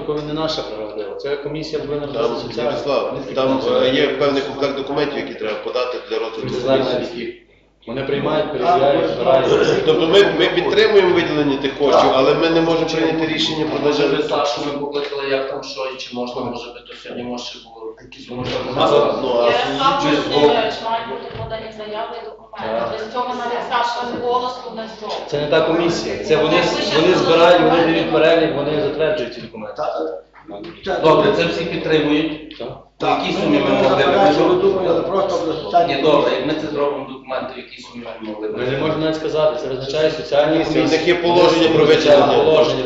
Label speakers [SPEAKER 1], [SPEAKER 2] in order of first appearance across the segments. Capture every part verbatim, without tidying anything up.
[SPEAKER 1] випадку не наша прерогатива. Це комісія повинна
[SPEAKER 2] Там,
[SPEAKER 1] робити соціальну.
[SPEAKER 2] Ярослав, там е, є певний комплект документів, які треба подати для розгляду комісії.
[SPEAKER 1] Вони приймають, перевіряють, збирають.
[SPEAKER 2] Тобто ми, ми підтримуємо виділення тих коштів, але ми не можемо прийняти рішення про
[SPEAKER 3] Може би
[SPEAKER 2] надання.
[SPEAKER 3] так, що ми покликали, як там що, і чи можна, може би, то сьогодні може ще було якісь
[SPEAKER 2] Ну,
[SPEAKER 4] Ярослав
[SPEAKER 2] а
[SPEAKER 4] Володимирович, мають бути подані заяви і документи. Без цього навіть старшого голосу не зробить.
[SPEAKER 1] Це не та комісія. Це вони, вони збирають, вони дають перелік, вони затверджують ці документи.
[SPEAKER 3] Добре, це всі підтримують. По якій сумі ми могли б? Ні, добре, як ми це зробимо документи, в якій сумі ми могли б?
[SPEAKER 1] Ми не можемо навіть сказати, це визначає соціальні
[SPEAKER 2] комісії.
[SPEAKER 1] комісії.
[SPEAKER 2] У них є положення про виділення.
[SPEAKER 1] Положення.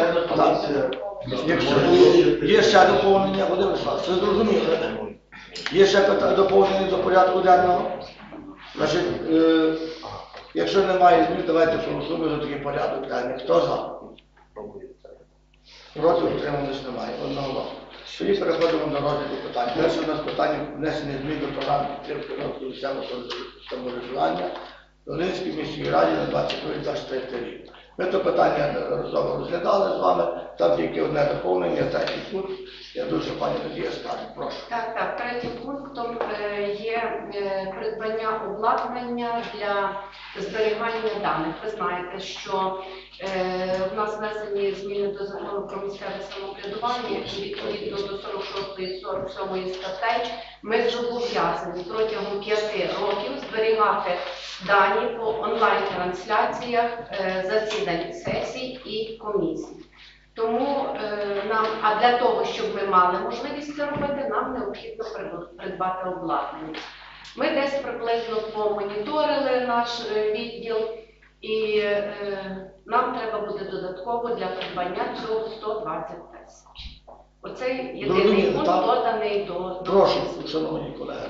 [SPEAKER 5] Якщо є ще доповнення, Володимир Вячеславович, ви зрозуміли? Є ще питання доповнення до порядку денного? Значить, е, якщо немає змін, давайте проголосуємо за такий порядок денний. Хто за? Проти утримались немає. Одного. Тоді переходимо до розгляду питань. Перше у нас питання внесення змін до програми підтримки розвитку місцевого самоврядування Долинській міській раді на двадцять другий - двадцять третій рік. Ми це питання неодноразово розглядали з вами, там тільки одне доповнення, третій пункт. Я дуже, пані Надія, скажу, прошу.
[SPEAKER 6] Так, так, третім пунктом е, є е, придбання обладнання для зберігання даних. Ви знаєте, що е, в нас внесені зміни до закону про місцеве самоврядування і відповідно до сорок шостої - сорок сьомої статей ми зобов'язані протягом п'яти років зберігати дані по онлайн-трансляціях е, засідань сесій і комісій. Тому е, нам, а для того, щоб ми мали можливість це робити, нам необхідно придбати обладнання. Ми десь приблизно помоніторили наш е, відділ, і е, нам треба буде додатково для придбання цього сто двадцять тисяч. Оцей єдиний пункт доданий до...
[SPEAKER 5] Прошу, шановні колеги.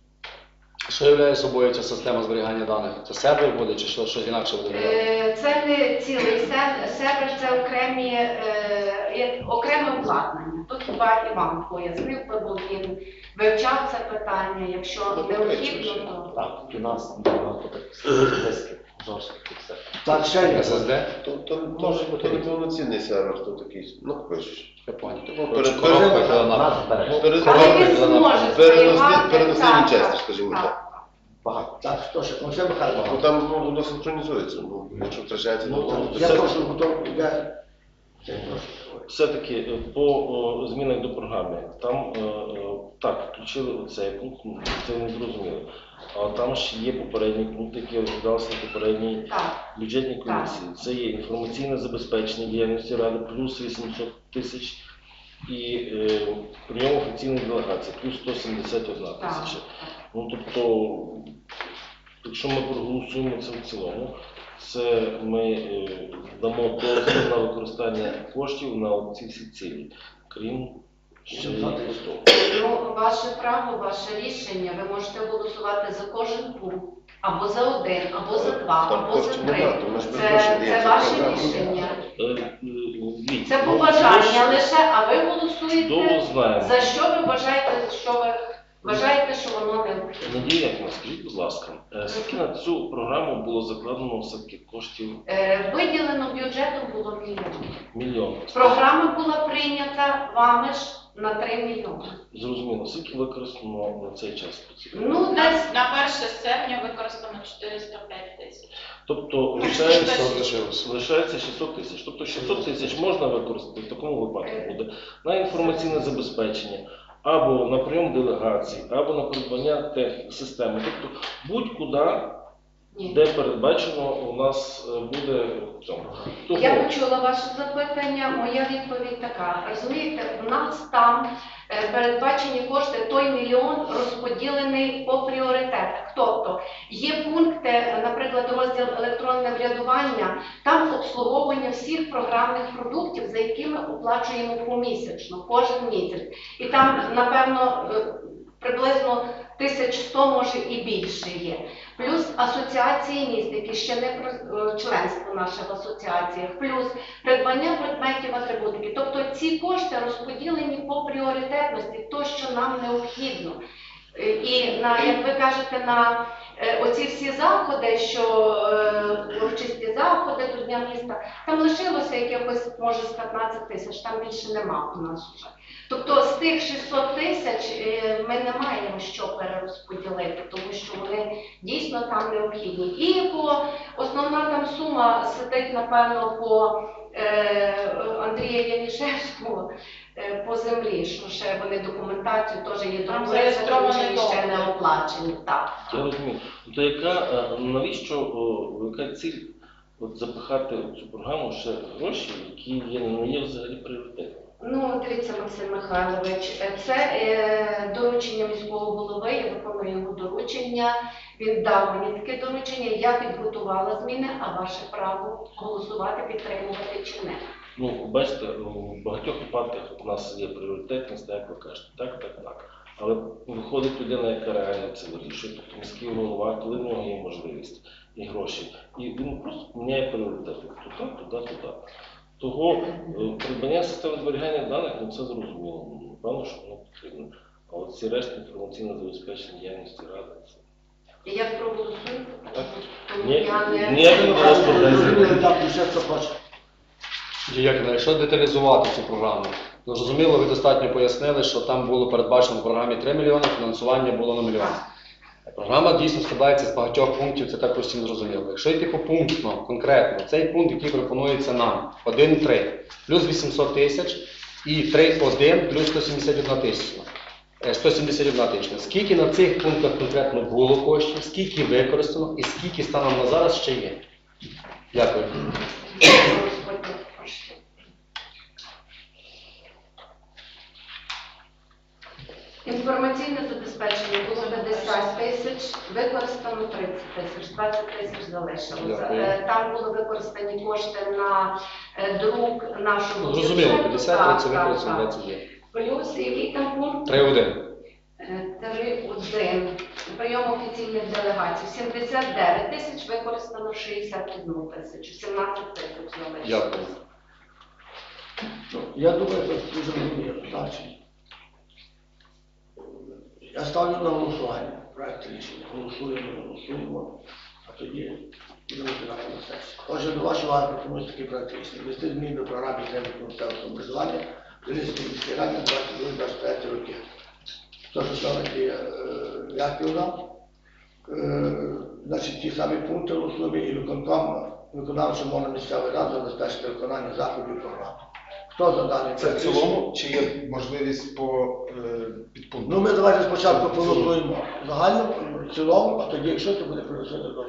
[SPEAKER 1] Що являє собою ця система зберігання даних? Це сервер буде чи що, щось інакше буде?
[SPEAKER 6] Е, Це не цілий сер- сервер, це окремі, е, є окреме обладнання. Тут хіба Іван пояснив, бо він вивчав це питання. Якщо необхідно, то...
[SPEAKER 7] Так, у нас багато таких дисків, жорстких все.
[SPEAKER 5] Так, ще є.
[SPEAKER 1] ес ес ді?
[SPEAKER 2] То, то, може бути не повноцінний сервер, то такий, ну, пишеш.
[SPEAKER 1] Я понял.
[SPEAKER 2] Перед-
[SPEAKER 1] Коробка
[SPEAKER 7] Нас
[SPEAKER 1] перед-
[SPEAKER 7] збереш.
[SPEAKER 2] перед-
[SPEAKER 6] Але він
[SPEAKER 2] перед-
[SPEAKER 6] зможе
[SPEAKER 2] переносний-
[SPEAKER 6] зберігати,
[SPEAKER 2] переносний
[SPEAKER 6] так,
[SPEAKER 2] вінчестер,
[SPEAKER 6] так,
[SPEAKER 2] скажімо
[SPEAKER 6] так.
[SPEAKER 2] так.
[SPEAKER 7] Багато.
[SPEAKER 5] Так, хто ще? Олексій Михайлович.
[SPEAKER 2] Ну там ну, воно синхронізується, ну, якщо втрачається
[SPEAKER 5] Ну,
[SPEAKER 2] довго, то
[SPEAKER 5] я
[SPEAKER 2] це-
[SPEAKER 5] прошу, готов, я... Я прошу.
[SPEAKER 8] Все-таки е, по о, змінах до програми, там е, е, так, включили оцей пункт, ну, це не зрозуміло. А там ж є попередній пункт, який розглядався на попередній
[SPEAKER 6] Так.
[SPEAKER 8] бюджетній комісії. Це є інформаційне забезпечення діяльності ради плюс вісімсот тисяч і е, прийом офіційних делегацій плюс сто сімдесят одна тисяча. Ну тобто, якщо ми проголосуємо це в цілому, це ми е, дамо дозвіл на використання коштів на ці всі цілі, крім ще й того.
[SPEAKER 6] Ну, ваше право, ваше рішення, ви можете голосувати за кожен пункт, або за один, або за два,
[SPEAKER 2] Там
[SPEAKER 6] або за
[SPEAKER 2] коштів
[SPEAKER 6] три.
[SPEAKER 2] небагато, ми ж
[SPEAKER 6] Це,
[SPEAKER 2] перепрошую,
[SPEAKER 6] це
[SPEAKER 2] дається
[SPEAKER 6] ваше
[SPEAKER 2] програма.
[SPEAKER 6] рішення.
[SPEAKER 8] Е, е, Віть,
[SPEAKER 6] Це
[SPEAKER 8] ну,
[SPEAKER 6] побажання
[SPEAKER 8] ми ж
[SPEAKER 6] лише, а ви
[SPEAKER 8] Чудово
[SPEAKER 6] голосуєте,
[SPEAKER 8] знаємо.
[SPEAKER 6] за що ви вважаєте, що ви вважаєте, що воно необхідно.
[SPEAKER 8] Надія, скажіть, будь ласка, е, скільки на цю програму було закладено все-таки коштів?
[SPEAKER 6] Е, Виділено бюджетом було мільйон.
[SPEAKER 8] Мільйон.
[SPEAKER 6] Програма була прийнята вами ж на три мільйони.
[SPEAKER 8] Зрозуміло, скільки використано на цей час?
[SPEAKER 6] Ну, десь
[SPEAKER 4] На перше серпня використано чотириста п'ять тисяч.
[SPEAKER 8] Тобто
[SPEAKER 4] Ну,
[SPEAKER 8] лишається,
[SPEAKER 4] шістсот
[SPEAKER 1] лишилось.
[SPEAKER 8] лишається шістсот тисяч. Тобто шістсот тисяч можна використати в такому випадку буде на інформаційне забезпечення, або на прийом делегацій, або на придбання тех системи. Тобто будь-куди,
[SPEAKER 6] ні.
[SPEAKER 8] де передбачено, у нас е, буде в цьому. Того,
[SPEAKER 6] Я почула ваше запитання, моя відповідь така. Розумієте, у нас там е, передбачені кошти, той мільйон розподілений по пріоритетах. Тобто є пункти, наприклад, розділ електронне врядування, там обслуговування всіх програмних продуктів, за якими оплачуємо помісячно, кожен місяць. І там, напевно, е, приблизно тисяч сто, може і більше є. Плюс асоціації міст, які ще не про е, членство наше в асоціаціях, плюс придбання предметів атрибутики. Тобто ці кошти розподілені по пріоритетності, то, що нам необхідно. Е, І на, як ви кажете, на е, оці всі заходи, що е, урочисті заходи до Дня міста, там лишилося якихось, може, з п'ятнадцять тисяч, там більше нема у нас вже. Тобто з тих шістсот тисяч е, ми не маємо що перерозподілити, тому що вони дійсно там необхідні. І по основна там сума сидить, напевно, по е, Андрія Янішевського е, по землі, що ще вони документацію теж є
[SPEAKER 4] Там
[SPEAKER 6] договори
[SPEAKER 4] зареєстрований
[SPEAKER 6] заключені, ще не
[SPEAKER 4] договір.
[SPEAKER 6] оплачені. Так.
[SPEAKER 8] Я розумію. То яка, е, навіщо, о, яка ціль от запихати в цю програму ще гроші, які є, не є взагалі пріоритетом?
[SPEAKER 6] Ну, дивіться, Максим Михайлович, е, це е, доручення міського голови, я виконую його доручення, він дав мені таке доручення, я підготувала зміни, а ваше право голосувати, підтримувати чи не.
[SPEAKER 8] Ну, бачите, у багатьох випадках у нас є пріоритетність, так як ви кажете, так, так, так. Але виходить людина, яка реально це вирішує, тобто міський голова, коли в нього є можливість і гроші, і він просто міняє пріоритети, туди, туди, туди. Того е, придбання системи зберігання даних, ну це зрозуміло, ну, певно, що воно потрібно. А от ці решти інформаційно забезпечення діяльності ради, це...
[SPEAKER 6] І як проголосуєте,
[SPEAKER 8] Так.
[SPEAKER 6] тому
[SPEAKER 8] Ні,
[SPEAKER 6] я не...
[SPEAKER 8] ніяких до вас проблем.
[SPEAKER 5] Дякую, ще хто хоче.
[SPEAKER 1] Якщо якщо деталізувати цю програму, ну, зрозуміло, ви достатньо пояснили, що там було передбачено в програмі три мільйони, фінансування було на мільйон. Програма дійсно складається з багатьох пунктів, це також всім зрозуміло. Якщо йти попунктно, конкретно, цей пункт, який пропонується нам, один три, плюс вісімсот тисяч і три один, плюс сто сімдесят одна тисяча. сто сімдесят одна тисяча. Скільки на цих пунктах конкретно було коштів, скільки використано і скільки станом на зараз ще є? Дякую.
[SPEAKER 6] Інформаційне забезпечення було п'ятдесят тисяч, використано тридцять тисяч, двадцять тисяч залишилося.
[SPEAKER 1] Дякую.
[SPEAKER 6] Е, Там були використані кошти на е, друк нашого
[SPEAKER 1] Зрозуміло,
[SPEAKER 6] бюджету.
[SPEAKER 1] п'ятдесят,
[SPEAKER 6] Так,
[SPEAKER 1] тридцять
[SPEAKER 6] так,
[SPEAKER 1] використано,
[SPEAKER 6] так.
[SPEAKER 1] двадцять є.
[SPEAKER 6] Плюс який там пункт?
[SPEAKER 1] три один.
[SPEAKER 6] Е, три один. Прийом офіційних делегацій. сімдесят дев'ять тисяч, використано шістдесят одну тисячу, сімнадцять тисяч залишилося.
[SPEAKER 1] Дякую.
[SPEAKER 5] Ну, я думаю, це дуже мені значить. Я ставлю на голосування проект рішення. Голосуємо, голосуємо, а тоді будемо розглядати на сесії. Отже, до вашої уваги пропоную такий проект рішення. Ввести зміни до програми підтримки місцевого самоврядування Долинської міської ради на двадцять другий двадцять третій роки. То, що саме є Яківна, значить, ті самі пункти голосуємо і виконком, виконавчим органом місцевої ради забезпечити виконання заходів програми. Хто за даний
[SPEAKER 9] Це в
[SPEAKER 5] проект рішення?
[SPEAKER 9] цілому чи є можливість по е, підпункту?
[SPEAKER 5] Ну, ми давайте спочатку проголосуємо загально, в цілому, а тоді, якщо це буде проголосувати до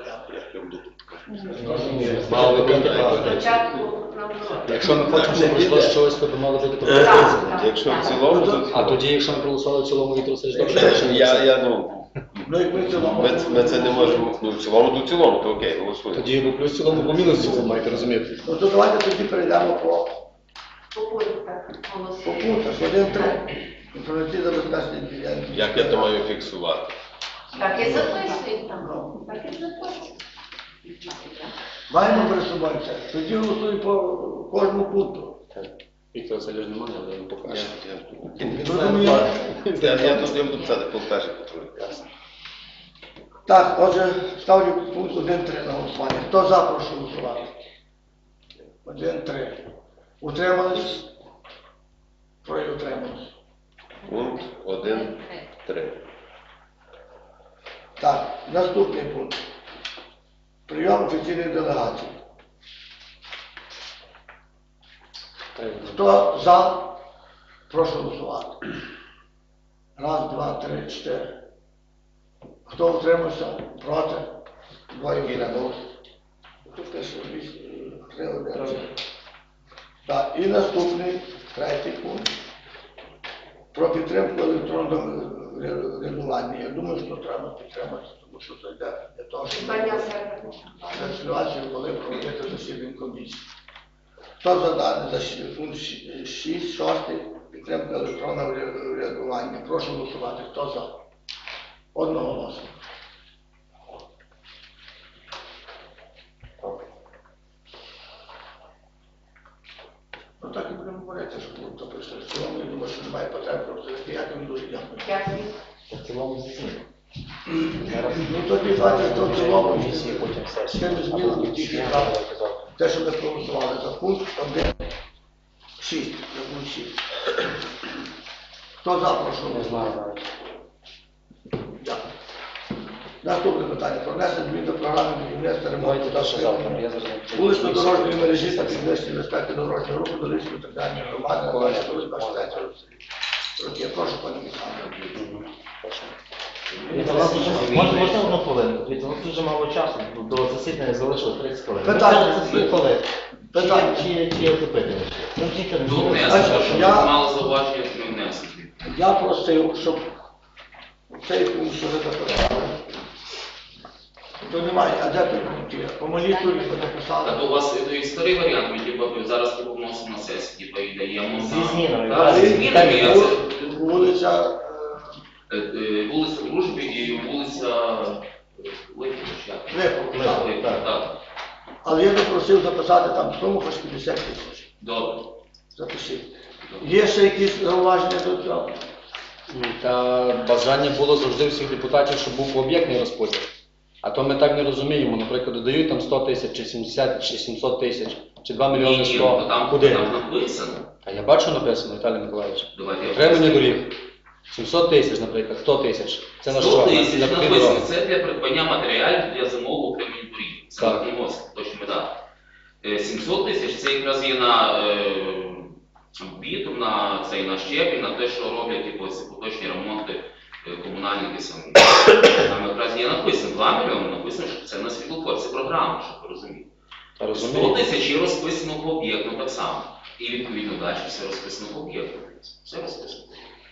[SPEAKER 1] Мало би бути правда.
[SPEAKER 6] Спочатку наоборот.
[SPEAKER 1] Якщо ми хочемо, щоб пройшло щось, то би мало бути
[SPEAKER 6] Так,
[SPEAKER 1] пропозиція.
[SPEAKER 6] так,
[SPEAKER 2] Якщо в
[SPEAKER 6] так.
[SPEAKER 2] цілому, то
[SPEAKER 1] А тоді, якщо ми проголосували в цілому, Віктор Васильович, добре?
[SPEAKER 2] я, я ну,
[SPEAKER 5] Ну, як ми в цілому.
[SPEAKER 2] ми, ми це не можемо, ну в цілому, то в цілому, то окей, голосуємо.
[SPEAKER 1] Тоді або плюс в цілому, або мінус в цілому, маєте розуміти.
[SPEAKER 5] Ну, то давайте тоді перейдемо по,
[SPEAKER 6] По пунктах
[SPEAKER 5] по
[SPEAKER 6] голосуємо.
[SPEAKER 5] пунктах. один-три. Інформаційне забезпечення діяльності.
[SPEAKER 2] Як я то маю фіксувати?
[SPEAKER 6] Так і записують там. Так і записують.
[SPEAKER 5] Маємо перед собою це. Тоді голосуємо по кожному пункту.
[SPEAKER 1] Віктор Васильович немає, але він
[SPEAKER 2] Я,
[SPEAKER 1] покаже.
[SPEAKER 2] я,
[SPEAKER 5] Зрозуміло?
[SPEAKER 2] я, я тут я буду писати пункт перший, по другий.
[SPEAKER 5] Так, отже, ставлю пункт один-три на голосування. Хто за, прошу голосувати? один-три. Утримались? Троє утримались.
[SPEAKER 2] Пункт один, три.
[SPEAKER 5] Так, наступний пункт. Прийом офіційних делегацій. Хто за, прошу голосувати. Раз, два, три, чотири. Хто утримався? Проти? Двоє утрималися. Тут теж три, один. Так, і наступний, третій пункт. Про підтримку електронного регулювання. Я думаю, що треба підтримати, тому що це йде для того, щоб
[SPEAKER 6] Питання сервера.
[SPEAKER 5] ситуацію, коли проводити засідання комісії. Хто за дане за пункт шість, шостий, підтримка електронного реагування. Прошу голосувати. Хто за? Одноголосно. Ну так і будемо говорити, що то прийшли в цілому. Я думаю, що немає потреби. Просто я вам дуже дякую.
[SPEAKER 6] Дякую.
[SPEAKER 7] В цілому зміни.
[SPEAKER 5] Ну тоді давайте до цілому
[SPEAKER 7] Комісії, потім
[SPEAKER 5] з
[SPEAKER 7] сесії.
[SPEAKER 5] тими змінами тільки те, що ми проголосували за пункт один, шість, за пункт шість. Хто за, прошу?
[SPEAKER 7] Не знаю навіть.
[SPEAKER 5] Дякую. Наступне питання. Про внесення змін до програми будівництва ремонту та
[SPEAKER 7] Що завтра?
[SPEAKER 5] освітлення
[SPEAKER 7] Я зрозумів.
[SPEAKER 5] вулично-дорожньої мережі та підвищення безпеки дорожнього руху до Львівської територіальної громади на двадцять двадцять третього році. Прошу, пане Михайло.
[SPEAKER 7] Дивіться, у нас дуже- Можна можна одну хвилинку? Дивіться, у нас дуже мало часу, до засідання залишилось тридцять хвилин.
[SPEAKER 5] Питання.
[SPEAKER 7] Це дві хвилини.
[SPEAKER 5] Питання.
[SPEAKER 7] Чи, чи, чи отопити? Ну, нічого не
[SPEAKER 3] До
[SPEAKER 7] змінилося.
[SPEAKER 3] внесення,
[SPEAKER 5] Значить,
[SPEAKER 3] щоб
[SPEAKER 5] я-
[SPEAKER 3] мало зауваження, що не внесення.
[SPEAKER 5] Я просив, щоб цей пункт, що ви записали, то немає, а де той пункт є? По молітві ви
[SPEAKER 3] Та
[SPEAKER 5] написали.
[SPEAKER 3] то у вас е, той старий варіант, ми типу, зараз типу, вносимо на сесію, типу, і даємо
[SPEAKER 7] Зі
[SPEAKER 3] на-
[SPEAKER 7] змінами,
[SPEAKER 3] Так,
[SPEAKER 7] так.
[SPEAKER 3] зі змінами, я це...
[SPEAKER 5] Вулиця,
[SPEAKER 3] Е, е, Вулиця Дружби і вулиця Липова, як?
[SPEAKER 5] е, Липова, так.
[SPEAKER 3] Липова, так.
[SPEAKER 5] Але я би просив записати там суму хоч п'ятдесят тисяч.
[SPEAKER 3] Добре.
[SPEAKER 5] Запишіть. Є ще якісь зауваження до цього?
[SPEAKER 1] Та бажання було завжди всіх депутатів, щоб був об'єктний розподіл. А то ми так не розуміємо. Наприклад, додають там сто тисяч, чи сімдесят, чи сімсот тисяч, чи два мільйони
[SPEAKER 3] Ні,
[SPEAKER 1] сто.
[SPEAKER 3] то там,
[SPEAKER 1] Куди?
[SPEAKER 3] там написано.
[SPEAKER 1] А я бачу написано, Віталій Миколаївич.
[SPEAKER 3] Давайте я
[SPEAKER 1] Отримання
[SPEAKER 3] поясню.
[SPEAKER 1] доріг. сімсот тисяч, наприклад, сто тисяч. Це на що?
[SPEAKER 3] сто
[SPEAKER 1] На-
[SPEAKER 3] тисяч
[SPEAKER 1] на дві
[SPEAKER 3] написано,
[SPEAKER 1] дороги.
[SPEAKER 3] це для придбання матеріалів для зимового утримання доріг. Це
[SPEAKER 1] Так.
[SPEAKER 3] на мозк, точно медати. Е, сімсот тисяч це якраз є на е, бітум, на цей на щебінь, на те, що роблять якось поточні ремонти е, комунальники самі. Там якраз є написано два мільйони, написано, що це на світлофор, це програма, щоб ви розуміли.
[SPEAKER 1] Та
[SPEAKER 3] сто
[SPEAKER 1] розумію.
[SPEAKER 3] тисяч є розписано по об'єкту так само. І відповідно далі все розписано по об'єкту. Все розписано.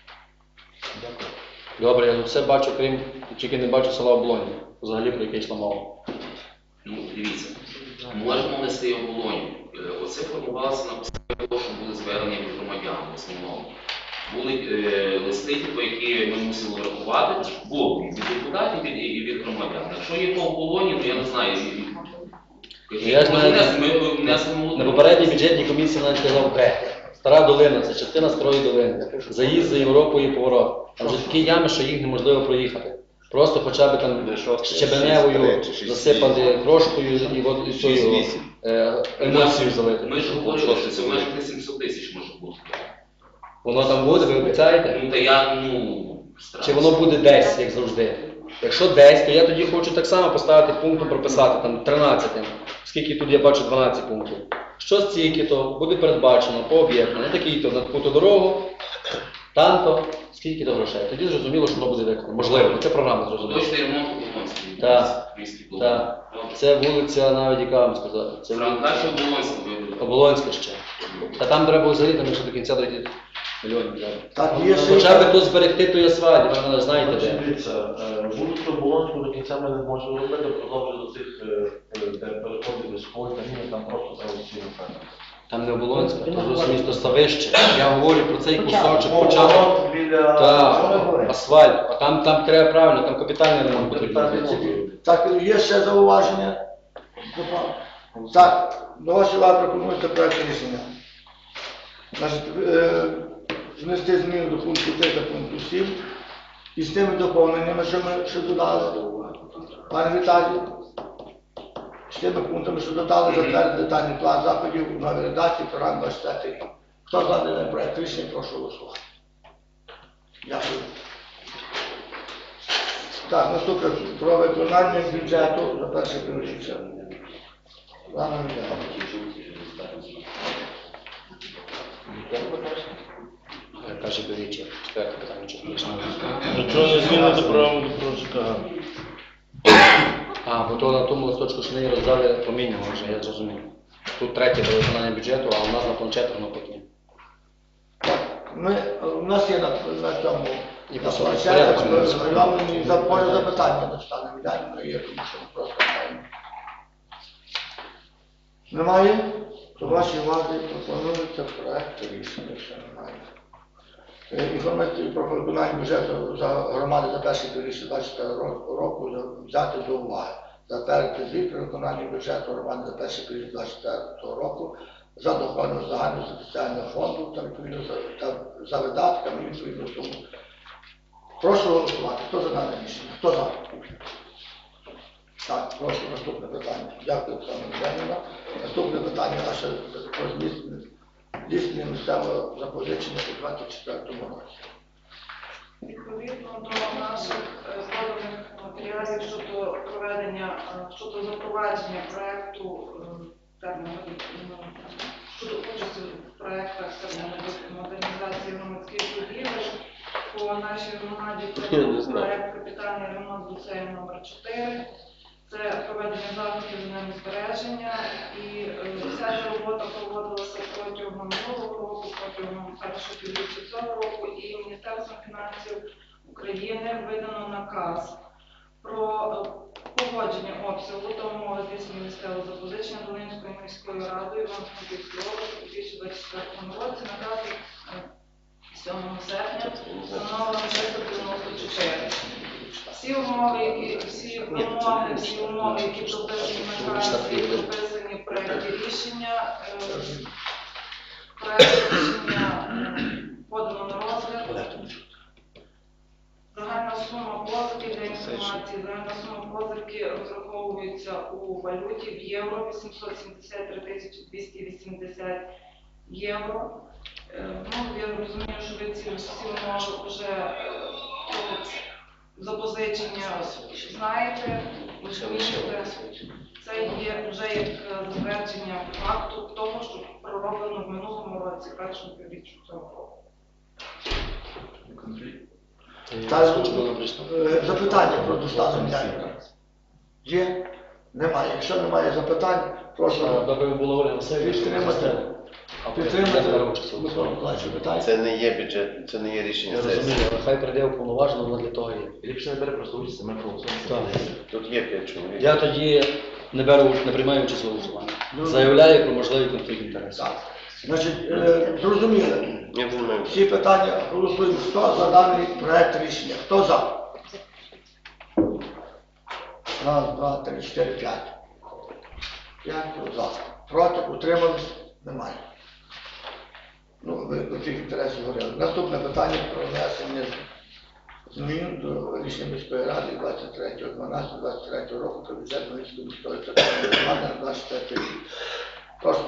[SPEAKER 1] Добре, я тут все бачу, крім, тільки не бачу села Облоні. Взагалі про яке йшла мова.
[SPEAKER 3] Ну, дивіться, можемо внести оболонь. Е, Оце формувалося на підставі того, що були звернення від громадян в основному. Були е, листи, типу, які ми мусили врахувати, були від депутатів і і від громадян. Якщо є по оболоні, то я не знаю. і- і-
[SPEAKER 1] Я знаю,
[SPEAKER 3] Ми внес- ми внесемо
[SPEAKER 1] На попередній бюджетній комісії навіть казав Б. Стара долина, це частина старої долини. Заїзд за Європою і поворот. Там вже такі ями, що їх неможливо проїхати. Просто хоча б там щебеневою засипати крошкою і от і цією е, емоцією залити.
[SPEAKER 3] Ми ж говорили, що це в межах сімсот тисяч може бути.
[SPEAKER 1] Воно там буде, ви обіцяєте?
[SPEAKER 3] Ну, та я, ну,
[SPEAKER 1] Чи воно буде десь, як завжди? Якщо десь, то я тоді хочу так само поставити пунктом, прописати там тринадцятим, оскільки тут я бачу дванадцять пунктів. Що стільки то буде передбачено по об'єкту, на такий-то, на таку-то дорогу, там-то, скільки то грошей. Тоді зрозуміло, що воно буде виконано. Можливо, це програма зрозуміла.
[SPEAKER 3] Точний ремонт Оболонський.
[SPEAKER 1] Так.
[SPEAKER 3] Міський клуб.
[SPEAKER 1] Так. Це вулиця, навіть яка вам сказати, це вулиця
[SPEAKER 3] Краще Оболонський вибрати.
[SPEAKER 1] Оболонська ще. Та там треба взагалі, там ще до кінця дойти мільйонів. треба.
[SPEAKER 5] Так, є ще...
[SPEAKER 1] Хоча б тут зберегти той асфальт, ви мене знаєте де.
[SPEAKER 8] Дивіться, е, вулицю Болонську до кінця ми не можемо робити, продовжуємо до цих, е, е, де переходили школи, та ні, там просто треба всі напевно.
[SPEAKER 1] Там не Оболонська, то зрозуміло, то Ставище. Я говорю про цей кусочок, початок.
[SPEAKER 8] Поворот біля...
[SPEAKER 1] Так, асфальт, а там, там треба правильно, там капітальний ремонт потрібен.
[SPEAKER 5] Так, є ще зауваження? Так, до вашої уваги пропонується проект рішення. Значить, е, внести зміни до пункту три та пункту сім і з тими доповненнями, що ми ще додали, пане Віталій, з тими пунктами, що додали, затвердити детальний план заходів у новій редакції програми двадцять четвертий рік. Хто за даний проект рішення, прошу голосувати. Дякую. Так, наступне про виконання бюджету за перше півріччя. Пане Віталій.
[SPEAKER 1] Каже, беріть, четверте питання, що смішно.
[SPEAKER 8] До чого не зміни до програми до ЖКГ?
[SPEAKER 1] А, бо то на тому листочку, що мені роздали по мінімуму вже, я зрозумів. Тут третє до виконання бюджету, а у нас на планшетах навпаки.
[SPEAKER 5] Ми, у нас є на, на цьому
[SPEAKER 1] І
[SPEAKER 5] на
[SPEAKER 1] просто
[SPEAKER 5] планшетах,
[SPEAKER 1] порядок
[SPEAKER 5] ми
[SPEAKER 1] змінився.
[SPEAKER 5] регламентні за- може запитання достанемо, ідеально є, тому що ми просто маємо. Немає? То вашій увазі пропонується проект рішення, що немає. Е, Інформацію про виконання бюджету за громади за перший півріччя двадцять четвертого року взяти до уваги. Затвердити звіт про виконання бюджету громади за перший півріччя двадцять четвертого року за доходом загального спеціального фонду та відповідно за, та, за видатками відповідно суму Прошу голосувати. Хто за дане рішення? Хто за? Так, прошу наступне питання. Дякую, Оксана Євгенівна. Наступне питання наше про здійснення місцевого запозичення у двадцять четвертому році.
[SPEAKER 10] Відповідно до наших е, поданих матеріалів щодо проведення, е, щодо запровадження проекту е, термінової, е, щодо участі в проектах термінової модернізації громадських будівель, по нашій громаді це проект капітальний ремонт ліцею номер чотири. Це проведення заходів з ним збереження, і е, вся ця робота проводилася протягом минулого року, протягом першого півріччя цього року, і Міністерством фінансів України видано наказ про е, погодження обсягу та умови здійснення місцевого запозичення Долинською міською радою Івано-Франківської області у дві тисячі двадцять четвертому році, наказ е, сьомого серпня номер триста дев'яносто чотири. Всі умови, які, всі вимоги, всі умови, які прописані на карті, прописані в проєкті рішення, е, проєкт рішення е, подано на розгляд. Загальна сума позики для інформації, загальна сума позики розраховується у валюті в євро вісімсот сімдесят три тисячі двісті вісімдесят євро. Е, ну, я розумію, що ви ці всі умови вже е, запозичення знаєте, розумієте, це є вже як затвердження факту того, що пророблено в минулому році, першому півріччю цього року.
[SPEAKER 5] Та, е, запитання про доставлення Яйка. Є? Немає. Якщо немає запитань, прошу
[SPEAKER 1] Доки було Ольга Васильівна,
[SPEAKER 5] підтримати. Підтримати Микола Миколаївич питання.
[SPEAKER 2] Це не є бюджет, це не є рішення
[SPEAKER 1] Я розумію,
[SPEAKER 2] сесії.
[SPEAKER 1] але хай прийде уповноважено, воно для того є.
[SPEAKER 7] Ліпше не бере просто участь, ми проголосуємо.
[SPEAKER 1] Так.
[SPEAKER 2] Тут є п'ять чоловік.
[SPEAKER 1] Я тоді не беру, не приймаю участь у голосуванні. Заявляю про можливий конфлікт інтересів.
[SPEAKER 5] Так. Значить, е, зрозуміли.
[SPEAKER 2] Я не знаю.
[SPEAKER 5] Всі питання голосуємо. Хто за даний проект рішення? Хто за? Раз, два, три, чотири, п'ять. П'ять за. Проти, утримались? Немає. Ну, ви до цих інтересів говорили. Наступне питання про внесення змін до рішення міської ради двадцять третього дванадцятого двадцять третього року про бюджет Долинської міської територіальної громади на двадцять четвертий рік. Прошу.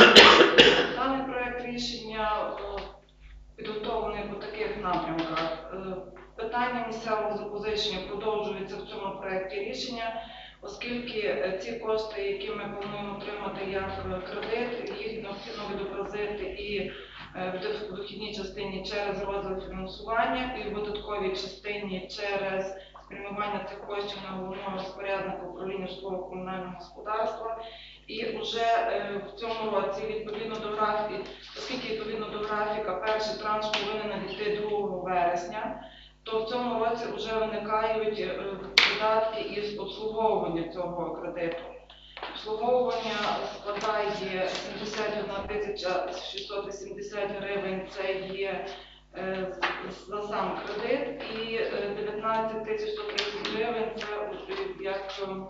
[SPEAKER 10] Даний проект рішення е, підготовлений по таких напрямках. Е, Питання місцевого запозичення продовжується в цьому проекті рішення, оскільки е, ці кошти, які ми плануємо отримати як е, кредит, їх необхідно відобразити і е, в дохідній частині через розділ фінансування, і в видатковій частині через спрямування цих коштів на головного розпорядника управління житлово-комунального господарства. І вже е, в цьому році, відповідно до графіки, оскільки відповідно до графіка перший транш повинен надійти другого вересня, то в цьому році вже виникають е, видатки із обслуговування цього кредиту. Обслуговування складає сімдесят одна тисяча шістсот вісімдесят гривень, це є е, за сам кредит, і е, дев'ятнадцять тисяч сто тридцять гривень це е, як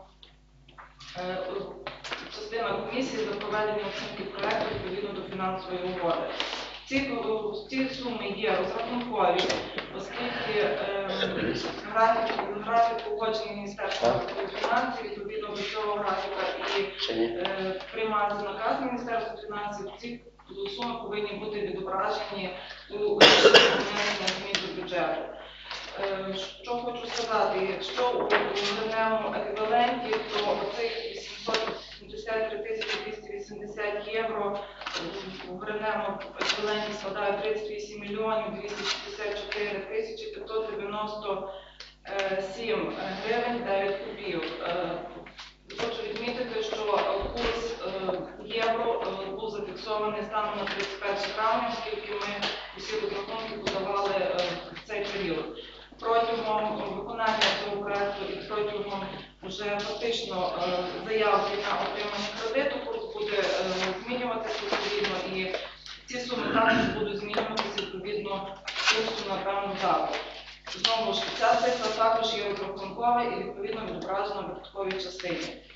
[SPEAKER 10] е, частина комісії за проведення оцінки проекту відповідно до фінансової угоди. Ці, ці суми є розрахункові, оскільки е, графік, графік погоджений Міністерством фінансів, відповідно до цього графіка і е, приймається наказ Міністерства фінансів, ці суми повинні бути відображені у внесення змін до бюджету. Е, що хочу сказати, якщо у гривневому еквіваленті, то оцих вісімсот сімдесят три тисячі двісті вісімдесят євро в гривневому еквіваленті складає тридцять вісім мільйонів двісті шістдесят чотири тисячі п'ятсот дев'яносто сім гривень дев'ять копійок. Хочу відмітити, що курс євро був зафіксований станом на тридцять перше травня, оскільки ми усі розрахунки подавали в цей період. Протягом виконання цього проекту і протягом вже фактично заявки на отримання кредиту курс буде змінюватися відповідно, і ці суми також будуть змінюватися відповідно курсу на певну дату. Знову ж, ця цифра також є розрахункова і відповідно відображена в видатковій частині.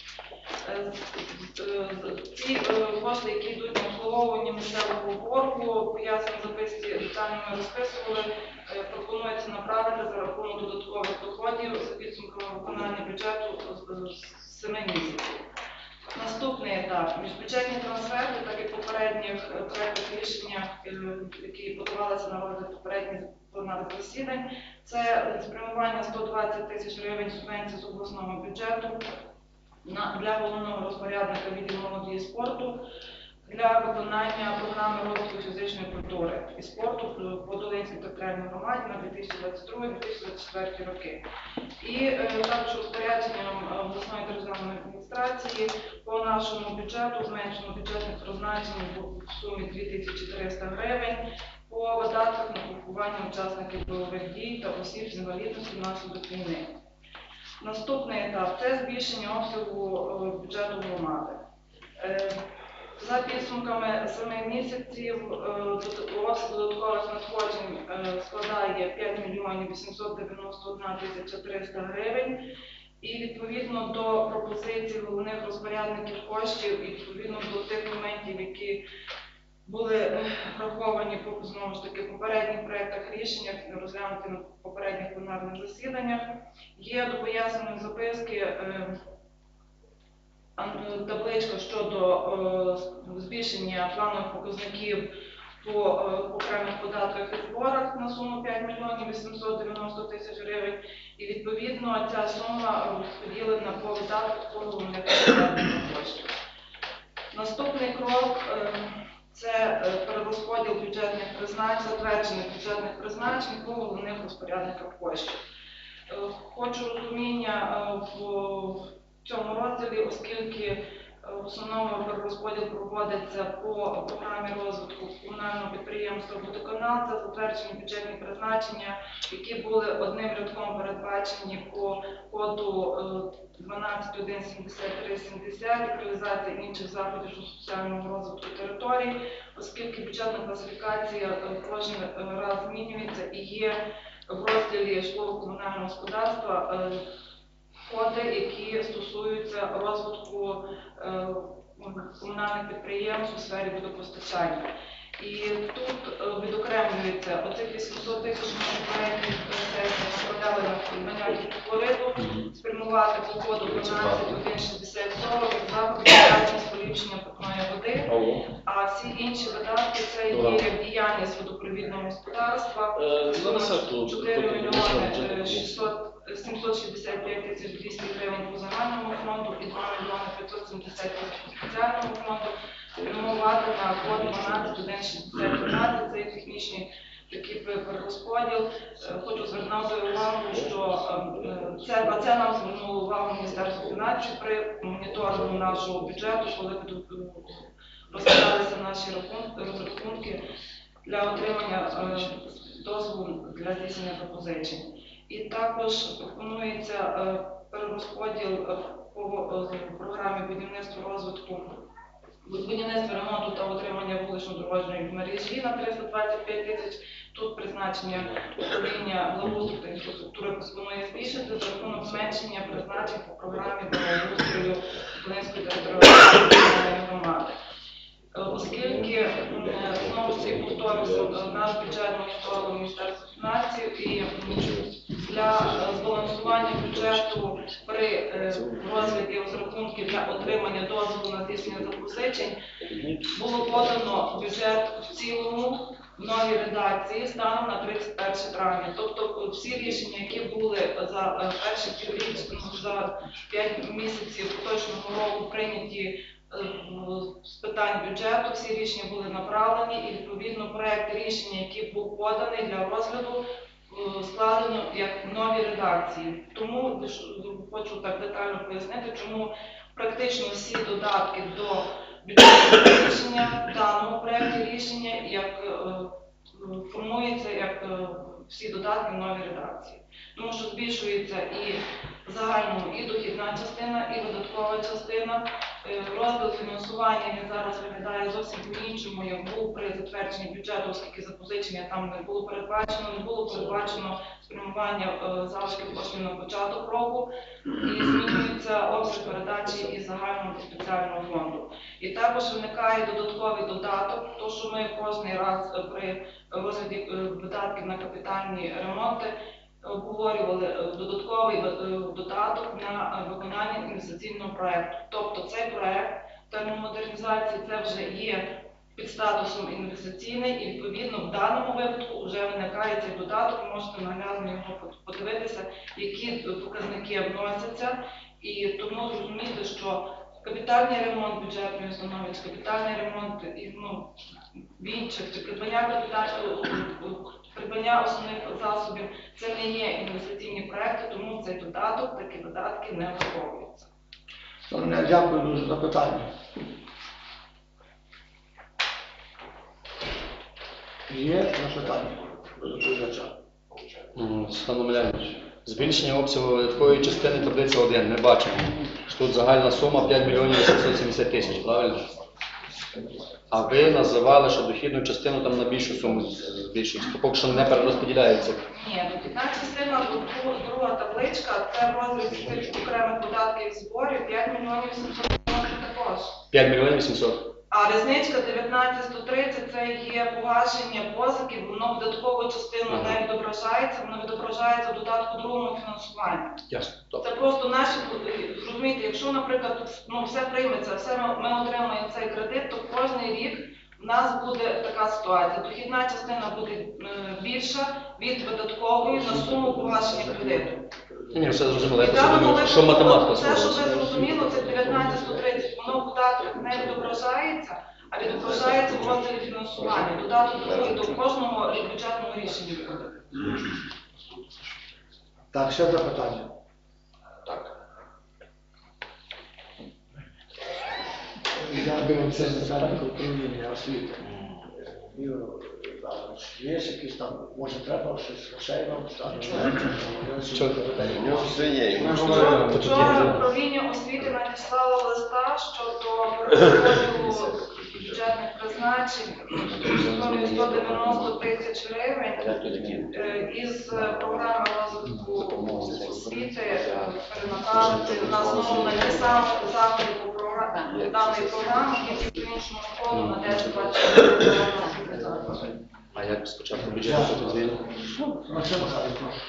[SPEAKER 10] Е, з- е, з- Ці е, кошти, які йдуть на обслуговування місцевого боргу, пояснені записці детально ми розписували, е, пропонується направити за рахунок додаткових доходів за підсумками виконання бюджету з- з семи місяців. Наступний етап – міжбюджетні трансферти, так як попередніх е, проєктах рішення, е, які подавалися на розгляд попередніх пленарних засідань, це спрямування сто двадцять тисяч гривень субвенції з обласного бюджету на- для головного розпорядника відділу молоді і спорту для виконання програми розвитку фізичної культури і спорту по Долинській територіальній громаді на дві тисячі двадцять другий - дві тисячі двадцять четвертий роки. І е, також розпорядженням е, обласної державної адміністрації по нашому бюджету зменшено бюджетних призначень в сумі дві тисячі триста гривень по видатках на поховання учасників бойових дій та осіб з інвалідністю внаслідок війни. Наступний етап – це збільшення обсягу е, бюджету громади. Е, За підсумками семи місяців е, дод- обсяг додаткових надходжень е, складає п'ять мільйонів вісімсот дев'яносто одна тисяча триста гривень. І відповідно до пропозицій головних розпорядників коштів і відповідно до тих моментів, які були е, враховані по знову ж таки попередніх проєктах рішення, розглянуті на попередніх пленарних засіданнях, є до поясненої записки е, ан- табличка щодо е, збільшення планових показників по е, окремих податках і зборах на суму п'ять мільйонів вісімсот дев'яносто тисяч гривень. І відповідно ця сума розподілена по видатках по головних розпорядників коштів. Наступний крок е, це е, перерозподіл бюджетних призначень, затвердження бюджетних призначень по головних розпорядниках коштів. Е, Хочу розуміння е, в цьому розділі, оскільки е, в основному перерозподіл проводиться по програмі розвитку комунального підприємства «Водоканал», це затверджені бюджетні призначення, які були одним рядком передбачені по коду е, дванадцять один сімдесят три сімдесят, реалізація інших заходів щодо соціального розвитку територій, оскільки бюджетна класифікація е, кожен е, раз змінюється і є в розділі житлово-комунального господарства е, коди, які стосуються розвитку е, комунальних підприємств у сфері водопостачання. І тут е, відокремлюється оцих вісімсот тисяч проєктів направляли на придбання хлориду, спрямувати по коду дванадцять один шістдесят сорок заходи з поліпшення питної води, а всі інші видатки це є діяльність водопровідного господарства, чотири мільйони сімсот шістдесят п'ять тисяч двісті гривень по загальному фонду і два мільйони п'ятсот сімдесят тисяч по спеціальному фонду, спрямувати на код дванадцять один шістдесят одинадцять, це є технічний такий перерозподіл. Е, Хочу звернути увагу, що е, це, на це нам звернуло увагу Міністерство фінансів при моніторингу нашого бюджету, коли під- розглядалися наші рахунки, розрахунки для отримання е, дозволу для здійснення пропозицій. І також пропонується е, перерозподіл е, по е, програмі будівництва розвитку, будівництва ремонту та утримання вулично-дорожньої мережі на триста двадцять п'ять тисяч. Тут призначення управління благоустрою та інфраструктури пропонує збільшити за рахунок зменшення призначень по програмі благоустрою Долинської територіальної громади. Е, Оскільки е, знову ж таки повторюся, е, наш бюджет моніторило Міністерство фінансів і для е, збалансування бюджету при е, розгляді розрахунків для отримання дозволу на здійснення запозичень було подано бюджет в цілому в новій редакції станом на тридцять перше травня. Тобто е, всі рішення, які були за е, перші півріччя, ну, за п'ять місяців поточного року прийняті з питань бюджету, всі рішення були направлені і відповідно проект рішення, який був поданий для розгляду, е, складено як в новій редакції. Тому лиш- хочу так детально пояснити, чому практично всі додатки до бюджетного рішення в даному проекті рішення як е, е, формуються як е, всі додатки в новій редакції. Тому що збільшується і загальному і дохідна частина, і видаткова частина. Е, Розділ фінансування він зараз виглядає зовсім по-іншому, як був при затвердженні бюджету, оскільки запозичення там не було передбачено, не було передбачено спрямування е, залишків коштів на початок року, і змінюється обсяг передачі із загального до спеціального фонду. І також виникає додатковий додаток, то що ми кожний раз е, при розгляді е, видатків на капітальні ремонти обговорювали е, додатковий е, додаток на е, виконання інвестиційного проєкту. Тобто цей проєкт термомодернізації це вже є під статусом інвестиційний, і відповідно в даному випадку вже виникає цей додаток, можете наглядно його подивитися, які показники вносяться, і тому зрозуміти, що капітальний ремонт бюджетної установи, чи капітальний ремонт і, ну, в інших, чи придбання капітального придбання основних засобів, це не є інвестиційні проекти, тому цей додаток, такі видатки не враховуються.
[SPEAKER 5] Шановні, дякую дуже за питання. Є запитання до доповідача?
[SPEAKER 1] М, Степан Омелянович, збільшення обсягу видаткової частини таблиці один ми бачимо, що тут загальна сума п'ять мільйонів вісімсот сімдесят тисяч, правильно? А ви називали, що дохідну частину там на більшу суму збільшується, то поки що не перерозподіляється.
[SPEAKER 10] Ні, дохідна частина, друга, друга табличка, це в розрізі тих окремих податків і зборів п'ять мільйонів сімсот також.
[SPEAKER 1] п'ять мільйонів вісімсот.
[SPEAKER 10] А різниця дев'ятнадцять сто тридцять це є погашення позиків, воно видаткову частину
[SPEAKER 1] Ага.
[SPEAKER 10] не відображається, воно відображається в додатку другому фінансуванню.
[SPEAKER 1] Ясно. Добре.
[SPEAKER 10] Це просто наші, розумієте, якщо, наприклад, ну, все прийметься, все ми, ми отримаємо цей кредит, то кожен рік в нас буде така ситуація. Дохідна частина буде е, більша від видаткової на суму погашення кредиту.
[SPEAKER 1] Ні, все зрозуміло,
[SPEAKER 10] І
[SPEAKER 1] я
[SPEAKER 10] в
[SPEAKER 1] просто
[SPEAKER 10] даному
[SPEAKER 1] думаю, що
[SPEAKER 10] випадку,
[SPEAKER 1] математика
[SPEAKER 10] це, що ви
[SPEAKER 1] сходиться.
[SPEAKER 10] зрозуміло, це дев'ятнадцять сто тридцять, воно в додатках не відображається, а відображається в розділі фінансування. Додаток другий до кожного бюджетного рішення буде.
[SPEAKER 5] Так, ще запитання?
[SPEAKER 1] Так.
[SPEAKER 5] Я дивився начальник управління освіти. Юрій Іванович, є якісь там, може треба щось грошей вам стати?
[SPEAKER 1] Що?
[SPEAKER 2] Ну, все є.
[SPEAKER 10] Вчора вчора управління освіти надіслало листа щодо перерозподілу бюджетних призначень сумою сто дев'яносто тисяч гривень е, із програми розвитку освіти е, перенаправити на знову на ті самі заходи по програмі даної програми і в іншому школу на десять двадцять освітних закладів.
[SPEAKER 1] А як спочатку бюджету потім зміни?
[SPEAKER 5] Максим Михайлович, прошу.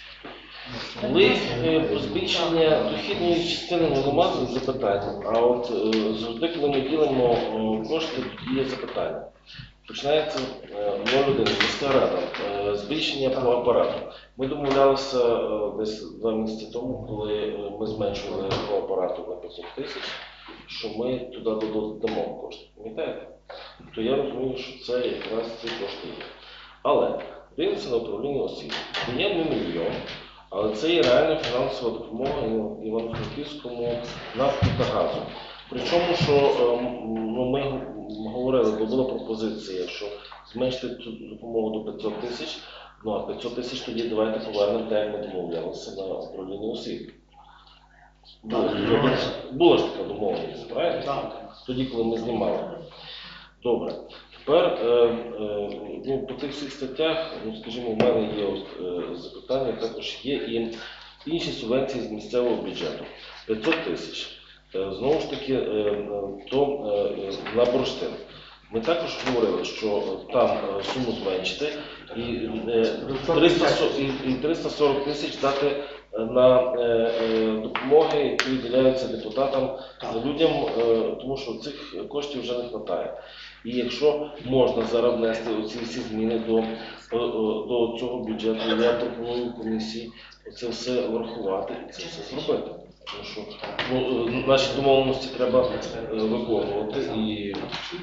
[SPEAKER 8] Коли е, про збільшення дохідної частини не немає запитань, а от е, завжди, коли ми ділимо е, кошти, тоді є запитання. Починається е, номер один, міська рада, е, збільшення по апарату. Ми домовлялися е, десь два місяці тому, коли е, ми зменшували по апарату на п'ятсот тисяч, що ми туди додамо кошти. Пам'ятаєте? То я розумію, що це якраз ці кошти є. Але дивимося на управління освіти. Є не мільйон. Але це є реальна фінансова допомога Івано-Франківському нафту та газу. Причому, що ну, ми говорили, бо була пропозиція, що зменшити цю допомогу до п'ятсот тисяч, ну а п'ятсот тисяч тоді давайте повернемо те, як ми домовлялися на управління освіти. Була, була ж така домовленість, правильно?
[SPEAKER 5] Так.
[SPEAKER 8] Тоді, коли ми знімали. Добре. Тепер е, е, ну, по тих всіх статтях, ну, скажімо, у мене є от, е, запитання, також є і інші субвенції з місцевого бюджету. п'ятсот тисяч. Е, знову ж таки, е, то е, на бурштин. Ми також говорили, що там е, суму зменшити і, е, триста сорок, і, і триста сорок тисяч дати на е, е, допомоги, які виділяються депутатам, людям, е, тому що цих коштів вже не вистачає. І якщо можна зараз внести оці всі зміни до, до, до цього бюджету, я пропоную комісії це все врахувати і це все зробити. Тому що ну, наші домовленості треба е, виконувати і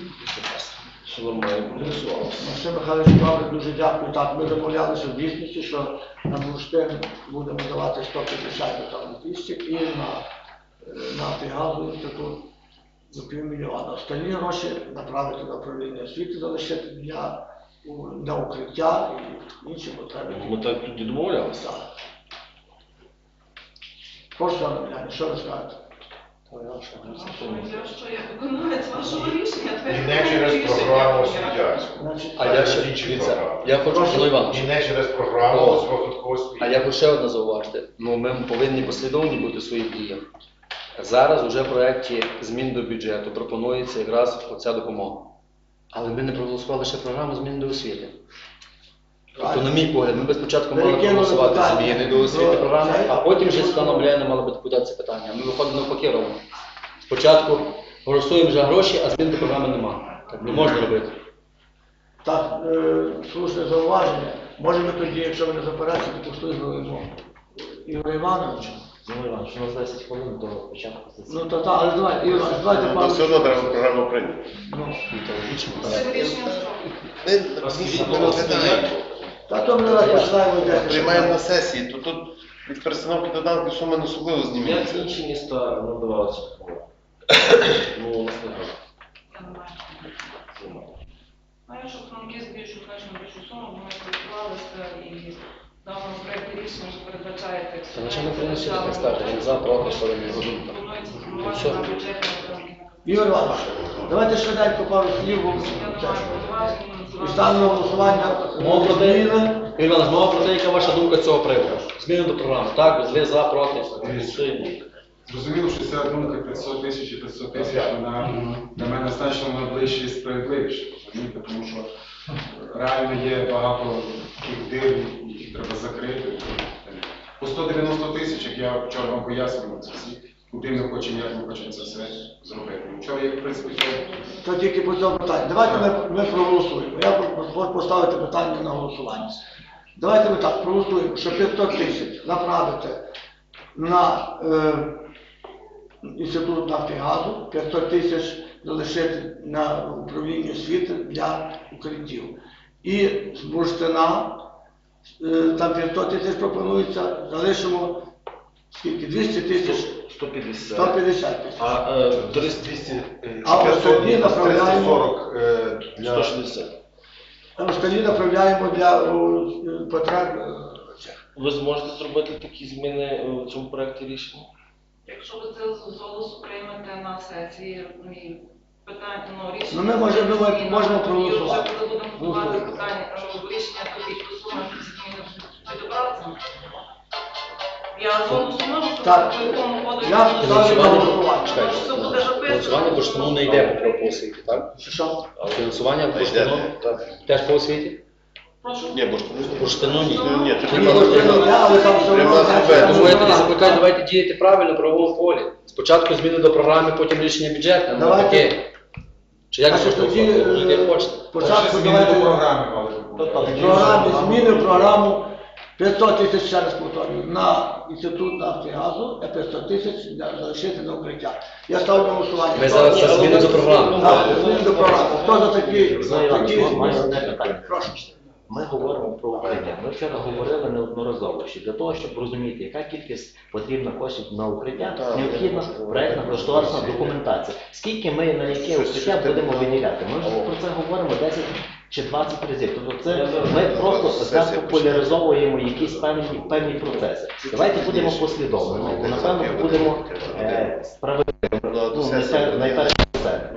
[SPEAKER 8] все нормально проголосувалося.
[SPEAKER 5] Максим Михайлович, правда, дуже дякую. Так, ми домовлялися в дійсності, що на бурштин будемо давати сто п'ятдесят там двісті і на нафтогазовий інститут за півмільйона. Остальні гроші направити на управління освіти, залишити для, для укриття і інші потреби.
[SPEAKER 8] Ми так тоді домовлялися.
[SPEAKER 5] Так. Прошу, Анна, що ви скажете?
[SPEAKER 10] Я що, я виконавець вашого рішення,
[SPEAKER 9] І не через програму освітянську.
[SPEAKER 5] Значить,
[SPEAKER 1] А я ще,
[SPEAKER 9] Інші
[SPEAKER 1] дивіться,
[SPEAKER 9] програми.
[SPEAKER 1] я хочу, Микола Іванович,
[SPEAKER 9] І не через програму
[SPEAKER 1] О.
[SPEAKER 9] розвитку освіти.
[SPEAKER 1] а я хочу ще одне зауважити. Ну, ми повинні послідовні бути в своїх діях. Зараз уже в проєкті змін до бюджету пропонується якраз оця допомога. Але ми не проголосували ще програму змін до освіти. Тобто, на мій погляд, ми би спочатку мали
[SPEAKER 5] Перекинули
[SPEAKER 1] проголосувати
[SPEAKER 5] питання
[SPEAKER 1] зміни до освіти
[SPEAKER 5] до
[SPEAKER 1] програми,
[SPEAKER 5] цей,
[SPEAKER 1] а потім вже
[SPEAKER 5] потім
[SPEAKER 1] Світлана Омеляна мала би доповідати це питання. Ми виходимо навпаки робимо. Спочатку голосуємо вже гроші, а змін до програми немає. Так не можна робити.
[SPEAKER 5] Так, е, слушне зауваження. Може ми тоді, якщо ви не заперечуєте, послухаємо Ігоря Івановича.
[SPEAKER 7] Ну, Іван, що у нас десять хвилин до початку сесії.
[SPEAKER 5] Ну, то так, але давайте, Ігор Іванович, давайте
[SPEAKER 2] Ну,
[SPEAKER 5] пару
[SPEAKER 2] все одно треба
[SPEAKER 5] слів.
[SPEAKER 2] програму прийняти.
[SPEAKER 5] Ну,
[SPEAKER 10] Це рішення що?
[SPEAKER 2] Ми рішення розглядаємо.
[SPEAKER 5] та то ми зараз починаємо йдеться.
[SPEAKER 2] Приймаємо на сесії, то тут від перестановки доданків суми не особливо
[SPEAKER 8] Як
[SPEAKER 2] знімається.
[SPEAKER 8] інші міста надавалися допомогу? Ну, у нас не так.
[SPEAKER 10] Я не маю. Знаю, що франки збільшують значно більшу суму, бо ми спілкувалися і в даному проєкті рішення вже передбачається.
[SPEAKER 1] Та начальник приносить, так скаже, він за, проти, що він не розуміє.
[SPEAKER 10] Планується
[SPEAKER 1] Ну,
[SPEAKER 10] формувати
[SPEAKER 1] все.
[SPEAKER 10] на бюджетні рахунки.
[SPEAKER 5] Ігор Іванович, давайте швиденько пару слів. бо
[SPEAKER 10] Я не маю повноважень.
[SPEAKER 5] І ставимо на голосування
[SPEAKER 1] Мова про те,
[SPEAKER 5] зміни.
[SPEAKER 1] Ігор Іванович, мова про те, яка ваша думка з цього приводу. Зміни до програми. Так, ви за, проти. Голосуємо.
[SPEAKER 9] Зрозуміло, що ця думка п'ятсот тисяч і п'ятсот тисяч, вона для мене значно вона ближче і справедливіше, розумієте, тому що реально є багато таких дир, які треба закрити. По сто дев'яносто тисяч, як я вчора вам пояснював, це всі, куди ми хочемо, як ми хочемо це все зробити. Вчора, як в принципі,
[SPEAKER 5] То тільки по цьому питанню. Давайте ми, ми проголосуємо. Я хочу поставити питання на голосування. Давайте ми так проголосуємо, що п'ятсот тисяч направити на е, інститут нафти і газу, п'ятсот тисяч залишити на управління освіти для укриттів. І з бурштина, е, там п'ятсот тисяч пропонується, залишимо скільки? двісті тисяч,
[SPEAKER 8] сто п'ятдесят.
[SPEAKER 5] сто п'ятдесят тисяч.
[SPEAKER 8] А е,
[SPEAKER 9] двісті,
[SPEAKER 5] А остальні
[SPEAKER 9] триста
[SPEAKER 5] направляємо,
[SPEAKER 9] сорок е, для...
[SPEAKER 8] сто шістдесят.
[SPEAKER 5] а остальні направляємо для о, потреб. е, цих.
[SPEAKER 8] Ви зможете зробити такі зміни е, в цьому проєкті рішення?
[SPEAKER 10] Якщо ви це з голосу приймете на сесії, ну, і питання, ну, рішення...
[SPEAKER 5] Ну, ми можемо- ми
[SPEAKER 10] зміни,
[SPEAKER 5] можемо
[SPEAKER 10] тоді
[SPEAKER 5] проголосувати.
[SPEAKER 10] вже коли будемо готувати
[SPEAKER 5] Голосуємо.
[SPEAKER 10] питання, що рішення тоді стосовно зміни відобразиться. Я зголосу можу
[SPEAKER 5] Так.
[SPEAKER 10] сказати, по якому коду...
[SPEAKER 5] Я ставлю на голосування.
[SPEAKER 1] Чекайте,
[SPEAKER 10] Що це буде
[SPEAKER 1] фінансування
[SPEAKER 10] записано?
[SPEAKER 1] по штану не йде по освіті, так?
[SPEAKER 5] Що, що?
[SPEAKER 1] Фінансування по
[SPEAKER 2] Та йде.
[SPEAKER 1] штану теж по освіті?
[SPEAKER 10] Прошу.
[SPEAKER 2] Ні, бо ж
[SPEAKER 1] По штану ні.
[SPEAKER 2] ну, ні,
[SPEAKER 5] Ні,
[SPEAKER 2] це
[SPEAKER 5] ну, я, але там все
[SPEAKER 2] Пряма
[SPEAKER 5] одно,
[SPEAKER 2] субвенція.
[SPEAKER 1] Тому я тоді закликаю, давайте діяти правильно в правовому полі. Спочатку зміни до програми, потім рішення бюджетне. Ну,
[SPEAKER 5] Давайте.
[SPEAKER 1] таке. Чи як
[SPEAKER 5] Значить,
[SPEAKER 1] це
[SPEAKER 5] тоді,
[SPEAKER 1] тоді,
[SPEAKER 5] е,
[SPEAKER 1] як хочете?
[SPEAKER 5] Спочатку
[SPEAKER 9] зміни до
[SPEAKER 5] давайте
[SPEAKER 9] програми мали бути.
[SPEAKER 5] в програмі, зміни в програму п'ятсот тисяч, ще раз повторюю, на інститут нафти і газу, а п'ятсот тисяч для- залишити на укриття. Я ставлю на голосування.
[SPEAKER 1] Ми
[SPEAKER 5] Хто-
[SPEAKER 1] зараз це зміни до програми.
[SPEAKER 5] Так, зміни до програми. Хто за такі?
[SPEAKER 7] Зоя Івановна,
[SPEAKER 5] такі
[SPEAKER 7] маю
[SPEAKER 5] зміни?
[SPEAKER 7] одне питання.
[SPEAKER 5] Прошу.
[SPEAKER 7] Ми говоримо про укриття. Ми вчора говорили неодноразово, що для того, щоб розуміти, яка кількість потрібна коштів на укриття, необхідна проєктна кошторисна документація. Скільки ми на яке укриття будемо виділяти? Ми вже про це говоримо десять чи двадцять разів. Тобто це ми просто зараз популяризовуємо якісь певні, певні процеси. Давайте будемо послідовними. Напевно, будемо е, справедливими. Ну, найпер- найперше це.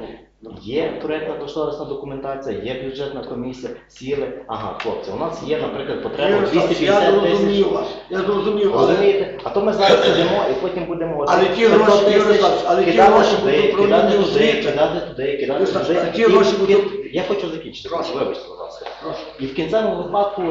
[SPEAKER 7] Є проєктна кошторисна документація, є бюджетна комісія, сіли. Ага, хлопці, у нас є, наприклад, потреба
[SPEAKER 5] Ігор
[SPEAKER 7] двісті
[SPEAKER 5] Олександрович, я
[SPEAKER 7] п'ятдесят тисяч.
[SPEAKER 5] зрозумів вас. Я зрозумів, але
[SPEAKER 7] Розумієте? А то ми зараз сидимо і потім будемо
[SPEAKER 5] Але
[SPEAKER 7] оці
[SPEAKER 5] ті гроші,
[SPEAKER 7] п'ятсот
[SPEAKER 5] Ігор
[SPEAKER 7] тисяч
[SPEAKER 5] Олександрович, але ті
[SPEAKER 7] кидати
[SPEAKER 5] гроші
[SPEAKER 7] туди,
[SPEAKER 5] будуть
[SPEAKER 7] кидати
[SPEAKER 5] управління
[SPEAKER 7] туди,
[SPEAKER 5] освіти.
[SPEAKER 7] кидати туди, кидати
[SPEAKER 5] Ігор
[SPEAKER 7] туди.
[SPEAKER 5] Олександрович, ті
[SPEAKER 7] І
[SPEAKER 5] гроші
[SPEAKER 7] в
[SPEAKER 5] будуть-
[SPEAKER 7] кін- Я хочу закінчити.
[SPEAKER 5] Прошу.
[SPEAKER 7] Вибачте, будь ласка.
[SPEAKER 5] прошу.
[SPEAKER 7] І в кінцевому випадку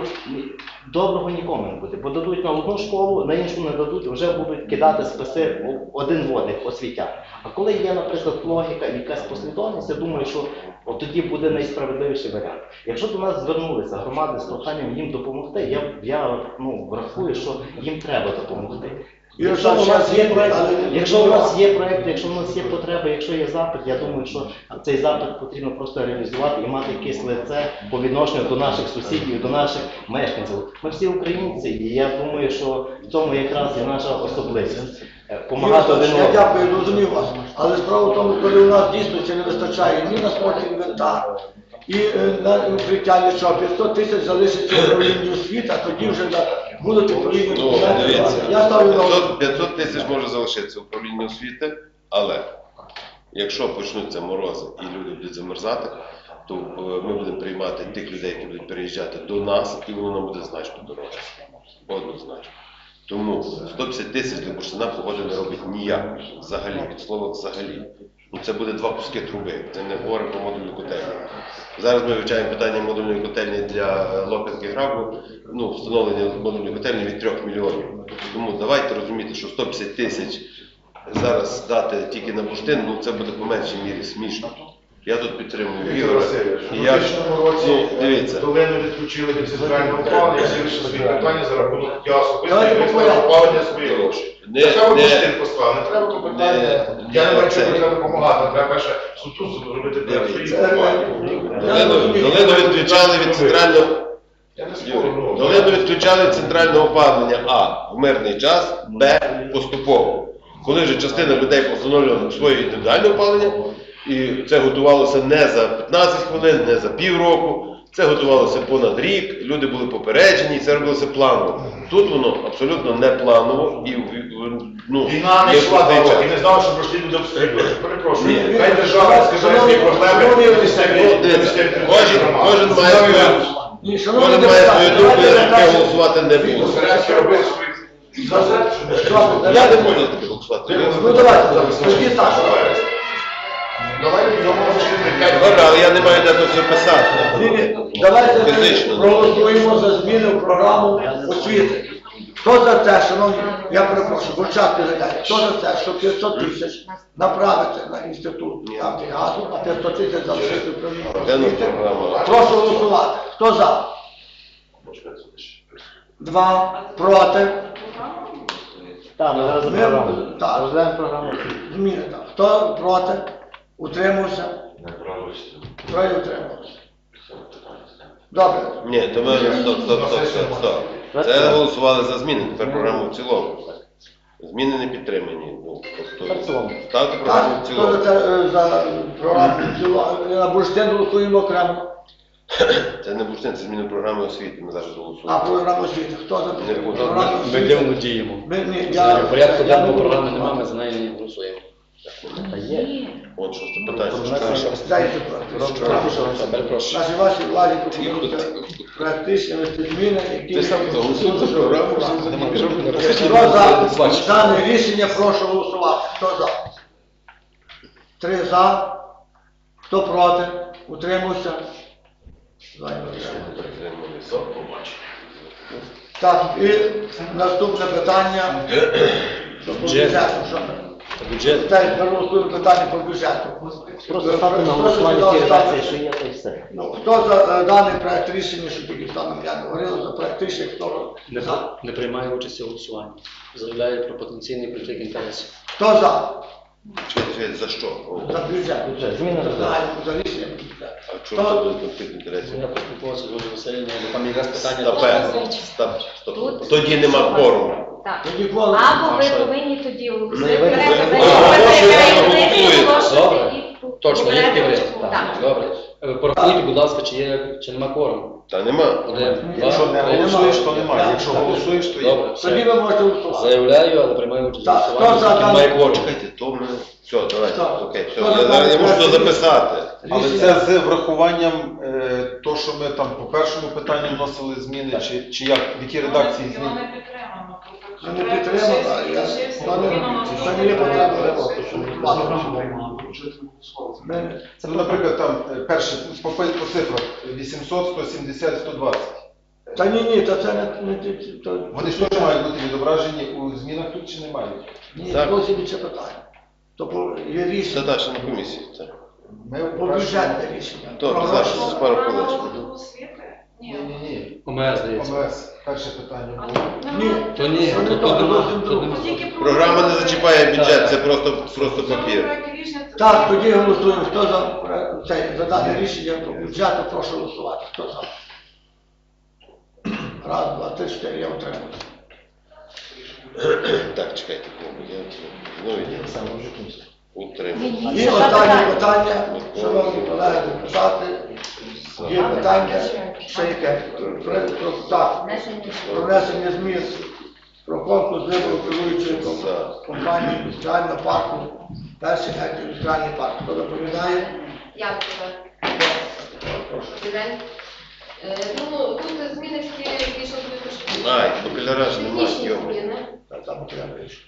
[SPEAKER 7] доброго нікому не буде, бо дадуть на одну школу, на іншу не дадуть, вже будуть кидати списи в один в один освітян. А коли є, наприклад, логіка і якась послідовність, я думаю, що от тоді буде найсправедливіший варіант. Якщо до нас звернулися громади з проханням їм допомогти, я, я ну, врахую, що їм треба допомогти.
[SPEAKER 5] Ігор
[SPEAKER 7] Якщо у нас
[SPEAKER 5] Олександрович,
[SPEAKER 7] є
[SPEAKER 5] я
[SPEAKER 7] проект,
[SPEAKER 5] але-
[SPEAKER 7] якщо у нас є проект, якщо у нас є потреба, якщо є запит, я думаю, що цей запит потрібно просто реалізувати і мати якесь лице по відношенню до наших сусідів, до наших мешканців. Ми всі українці, і я думаю, що в цьому якраз і наша особливість. Е,
[SPEAKER 5] Ігор
[SPEAKER 7] Помагати один
[SPEAKER 5] Олександрович, я
[SPEAKER 7] одному.
[SPEAKER 5] дякую, зрозумів вас. Але справа в тому, коли у нас дійсно ще не вистачає ні на спортінвентар, і е, на укриття нічого, п'ятсот тисяч залишиться в управлінні освіти, а тоді вже да, будуть відповідні
[SPEAKER 2] Ну,
[SPEAKER 5] документи.
[SPEAKER 2] дивіться,
[SPEAKER 5] Я ставлю на
[SPEAKER 2] п'ятсот п'ятсот тисяч може залишитися в управлінні освіти, Але якщо почнуться морози і люди будуть замерзати, то е, ми будемо приймати тих людей, які будуть переїжджати до нас, і воно нам буде значно дорожче. Однозначно. Тому сто п'ятдесят тисяч для бурштина погоди не робить ніяк. Взагалі, від слова взагалі. Ну, це буде два куски труби. Це не говоримо про модульну котельню. Зараз ми вивчаємо питання модульної котельні для Лопинки Грабу, ну, встановлення модульної котельні від трьох мільйонів. Тому давайте розуміти, що сто п'ятдесят тисяч зараз дати тільки на бурштин, ну це буде по меншій мірі смішно. Я тут підтримую Ігоря. І я, ну, дивіться.
[SPEAKER 11] Долину відключили від центрального опалення, всі вирішили свої питання за рахунок я особисто виставив опалення свої гроші.
[SPEAKER 2] Не,
[SPEAKER 11] Не треба
[SPEAKER 2] не,
[SPEAKER 11] бурштин поставив, не треба то питання.
[SPEAKER 2] не,
[SPEAKER 11] Я не
[SPEAKER 2] не,
[SPEAKER 11] бачу,
[SPEAKER 2] це-
[SPEAKER 11] що треба допомагати, треба перше суту зробити свої
[SPEAKER 2] Дивіться.
[SPEAKER 11] опалення.
[SPEAKER 2] Долину, долину відключали від центрального.
[SPEAKER 11] Я не
[SPEAKER 2] Юрій,
[SPEAKER 11] спорю, ну.
[SPEAKER 2] долину відключали від центрального опалення А в мирний час, Б поступово. Коли вже частина людей постановлювала своє індивідуальне опалення, і це готувалося не за п'ятнадцять хвилин, не за півроку, це готувалося понад рік, люди були попереджені, і це робилося планово. Тут воно абсолютно не планово і ну,
[SPEAKER 11] Війна не
[SPEAKER 2] є
[SPEAKER 11] йшла
[SPEAKER 2] простий
[SPEAKER 11] два роки,
[SPEAKER 2] час.
[SPEAKER 11] не знав, що бурштин буде обстрілювати. Перепрошую.
[SPEAKER 2] Ні.
[SPEAKER 11] Хай держава скаже свої проблеми.
[SPEAKER 2] Ну, дивіться, Кожен, кожен має свою,
[SPEAKER 5] Ні, шановні
[SPEAKER 2] кожен має свою
[SPEAKER 5] депутати,
[SPEAKER 2] думку,
[SPEAKER 5] давайте
[SPEAKER 2] яке
[SPEAKER 5] краще-
[SPEAKER 2] голосувати не буде.
[SPEAKER 11] Зрештою, робити свої...
[SPEAKER 2] Я не можу таке голосувати.
[SPEAKER 5] Ну давайте, тоді так.
[SPEAKER 11] Давай йдемо бурштин.
[SPEAKER 2] Добре, але я не маю де тут все писати.
[SPEAKER 5] Ні, ні, давайте
[SPEAKER 2] Фізично.
[SPEAKER 5] ми проголосуємо за зміни в програму освіти. Хто за те, шановні, я перепрошую, початку задаю, хто за те, що п'ятсот тисяч направити на інститут Нафтогазу, а п'ятсот тисяч залишити управління
[SPEAKER 2] Де на
[SPEAKER 5] освіти?
[SPEAKER 2] програма?
[SPEAKER 5] Прошу голосувати. Хто за? Два. Проти?
[SPEAKER 7] Так, ми зараз за
[SPEAKER 5] Ми-
[SPEAKER 7] програму.
[SPEAKER 5] так.
[SPEAKER 7] Розглядаємо програму.
[SPEAKER 5] Зміни так. Хто проти? Утримався? Троє утримався. Добре.
[SPEAKER 2] Ні, то ми стоп, стоп, стоп, стоп, стоп. Це голосували за зміни, тепер програму в цілому. Зміни не підтримані. Ну,
[SPEAKER 7] Тепер в цілому.
[SPEAKER 2] тобто, ставте програму
[SPEAKER 5] Так,
[SPEAKER 2] в
[SPEAKER 5] хто за,
[SPEAKER 2] цілому.
[SPEAKER 5] це, е, за програму в цілому? На бурштин голосуємо окремо.
[SPEAKER 2] Це не бурштин, це зміни програми освіти, ми зараз
[SPEAKER 5] А
[SPEAKER 2] голосуємо.
[SPEAKER 5] програму освіти. Хто за
[SPEAKER 2] Не буду.
[SPEAKER 5] програму
[SPEAKER 1] Ми
[SPEAKER 5] освіти?
[SPEAKER 1] дивно діємо.
[SPEAKER 5] Ми, ні,
[SPEAKER 1] Взагалі,
[SPEAKER 5] я,
[SPEAKER 1] в порядку
[SPEAKER 5] я не
[SPEAKER 1] денного
[SPEAKER 5] буду
[SPEAKER 1] програми немає, ми
[SPEAKER 5] голосувати.
[SPEAKER 1] за неї не голосуємо.
[SPEAKER 7] Та є.
[SPEAKER 2] От шосте питання.
[SPEAKER 5] Дайте
[SPEAKER 1] Прошу,
[SPEAKER 5] прошу.
[SPEAKER 1] перепрошую.
[SPEAKER 5] Наші ваші владі пропонуються практичні внести зміни, які...
[SPEAKER 2] Ти сам голосуй за програму, всі за неї.
[SPEAKER 5] Хто за дане рішення, прошу голосувати. Хто за? Три за. Хто проти? Утримався? Так, і наступне питання по бюджету. Що ми?
[SPEAKER 1] Бюджет.
[SPEAKER 5] Так, ми голосуємо питання по бюджету.
[SPEAKER 7] Просто ставте на голосування ті редакції, що є, то й все.
[SPEAKER 5] Ну, хто за е, даний проект рішення, що тільки станом я говорив, за проект рішення, хто
[SPEAKER 1] Не,
[SPEAKER 5] за?
[SPEAKER 1] не приймає участі у голосуванні. Заявляє про потенційний конфлікт інтересів.
[SPEAKER 5] Хто за?
[SPEAKER 2] Чекайте, чекайте, за що? О,
[SPEAKER 5] За бюджет.
[SPEAKER 7] Бюджет. Зміни
[SPEAKER 5] За
[SPEAKER 7] бюджету.
[SPEAKER 5] загальну- за рішення бюджету.
[SPEAKER 2] А чому це буде конфлікт інтересів?
[SPEAKER 1] Я поспілкувався з Ольгою Васильівною, бо там якраз питання...
[SPEAKER 2] Стопе, стоп, стоп. Тоді нема форуму.
[SPEAKER 6] Так.
[SPEAKER 5] Тоді коли?
[SPEAKER 6] Або ви
[SPEAKER 1] А що?
[SPEAKER 6] повинні тоді
[SPEAKER 7] Ну,
[SPEAKER 6] оголосити.
[SPEAKER 7] ви-
[SPEAKER 1] Добре. Точно, є таке варіант.
[SPEAKER 6] Так.
[SPEAKER 1] Добре. Е, Порахуйте, будь ласка, чи є, чи нема кворуму.
[SPEAKER 2] Та нема.
[SPEAKER 1] Один,
[SPEAKER 5] Якщо
[SPEAKER 1] два,
[SPEAKER 5] не
[SPEAKER 1] три,
[SPEAKER 5] голосуєш,
[SPEAKER 1] чотири.
[SPEAKER 5] то немає. Якщо
[SPEAKER 11] голосуєш, то
[SPEAKER 1] Добре,
[SPEAKER 5] Тоді
[SPEAKER 1] все.
[SPEAKER 5] ви можете голосувати.
[SPEAKER 1] Заявляю, але приймаю участь у
[SPEAKER 5] Так,
[SPEAKER 1] голосуванні,
[SPEAKER 5] хто за
[SPEAKER 1] оскільки
[SPEAKER 5] даний-
[SPEAKER 1] немає кворуму.
[SPEAKER 2] Чекайте, то ми... Все, давайте,
[SPEAKER 5] Так.
[SPEAKER 2] окей, все.
[SPEAKER 5] Хто за
[SPEAKER 2] Я,
[SPEAKER 5] даний
[SPEAKER 2] я можу
[SPEAKER 5] проект
[SPEAKER 2] то записати.
[SPEAKER 11] Але
[SPEAKER 5] Рішення-
[SPEAKER 11] це з врахуванням е, то, що ми там по першому питанню вносили зміни, чи, чи як, в якій редакції
[SPEAKER 10] Його
[SPEAKER 11] зміни?
[SPEAKER 10] не підтримано.
[SPEAKER 5] Ми не підтримали, а я... Це не- Це не є потреба. Ми-
[SPEAKER 11] Це, наприклад, там е, перше, по, по цифрах вісімсот, сто сімдесят, сто двадцять.
[SPEAKER 5] Та ні, ні, то це не... не ті- ті- то-
[SPEAKER 11] Вони ж теж мають бути відображені у змінах тут чи не мають?
[SPEAKER 5] Ні,
[SPEAKER 2] Так.
[SPEAKER 5] зовсім інше питання. Тобто є
[SPEAKER 2] Це
[SPEAKER 5] рішення,
[SPEAKER 2] далі на комісії. Це.
[SPEAKER 11] Ми
[SPEAKER 5] по
[SPEAKER 11] першому-
[SPEAKER 5] бюджетне рішення.
[SPEAKER 2] Добре,
[SPEAKER 5] Про
[SPEAKER 2] зараз.
[SPEAKER 5] гроші.
[SPEAKER 2] Пару хвилин.
[SPEAKER 10] Програма освіти?
[SPEAKER 11] Ні,
[SPEAKER 10] Ні.
[SPEAKER 11] ні, ні.
[SPEAKER 1] ОМС, здається.
[SPEAKER 11] ОМС, перше питання
[SPEAKER 10] А
[SPEAKER 11] було.
[SPEAKER 10] тут
[SPEAKER 5] Ні.
[SPEAKER 10] немає.
[SPEAKER 1] То ні,
[SPEAKER 5] Це не
[SPEAKER 1] тут
[SPEAKER 5] то,
[SPEAKER 1] тут нема.
[SPEAKER 5] зовсім
[SPEAKER 1] Тут
[SPEAKER 5] друге.
[SPEAKER 1] нема.
[SPEAKER 10] Тільки
[SPEAKER 2] Програма не зачіпає бюджет, це просто, просто
[SPEAKER 10] В цьому
[SPEAKER 2] папір.
[SPEAKER 10] проекті рішення це
[SPEAKER 5] Так, тоді голосуємо. Хто за, е, це, за дане рішення по бюджету, прошу голосувати. Хто за? Раз, два, три, чотири, я утримуюся.
[SPEAKER 2] Так, чекайте, я ну, і
[SPEAKER 7] Саме вже кінці.
[SPEAKER 2] утримую.
[SPEAKER 5] І останнє питання, шановні колеги депутати, є питання, ще яке? Про, про, так, про внесення змін про конкурс вибору керуючої ком- компанії індустріального парку Перший гектар індустріальний парк. Хто доповідає?
[SPEAKER 6] Я тебе.
[SPEAKER 5] Прошу.
[SPEAKER 6] Добрий день. Е, Ну, тут зміни такі більше будуть
[SPEAKER 2] Ай, бакаляра ж немає,
[SPEAKER 6] технічні
[SPEAKER 2] йомо.
[SPEAKER 6] зміни.
[SPEAKER 5] Та там треба вирішити.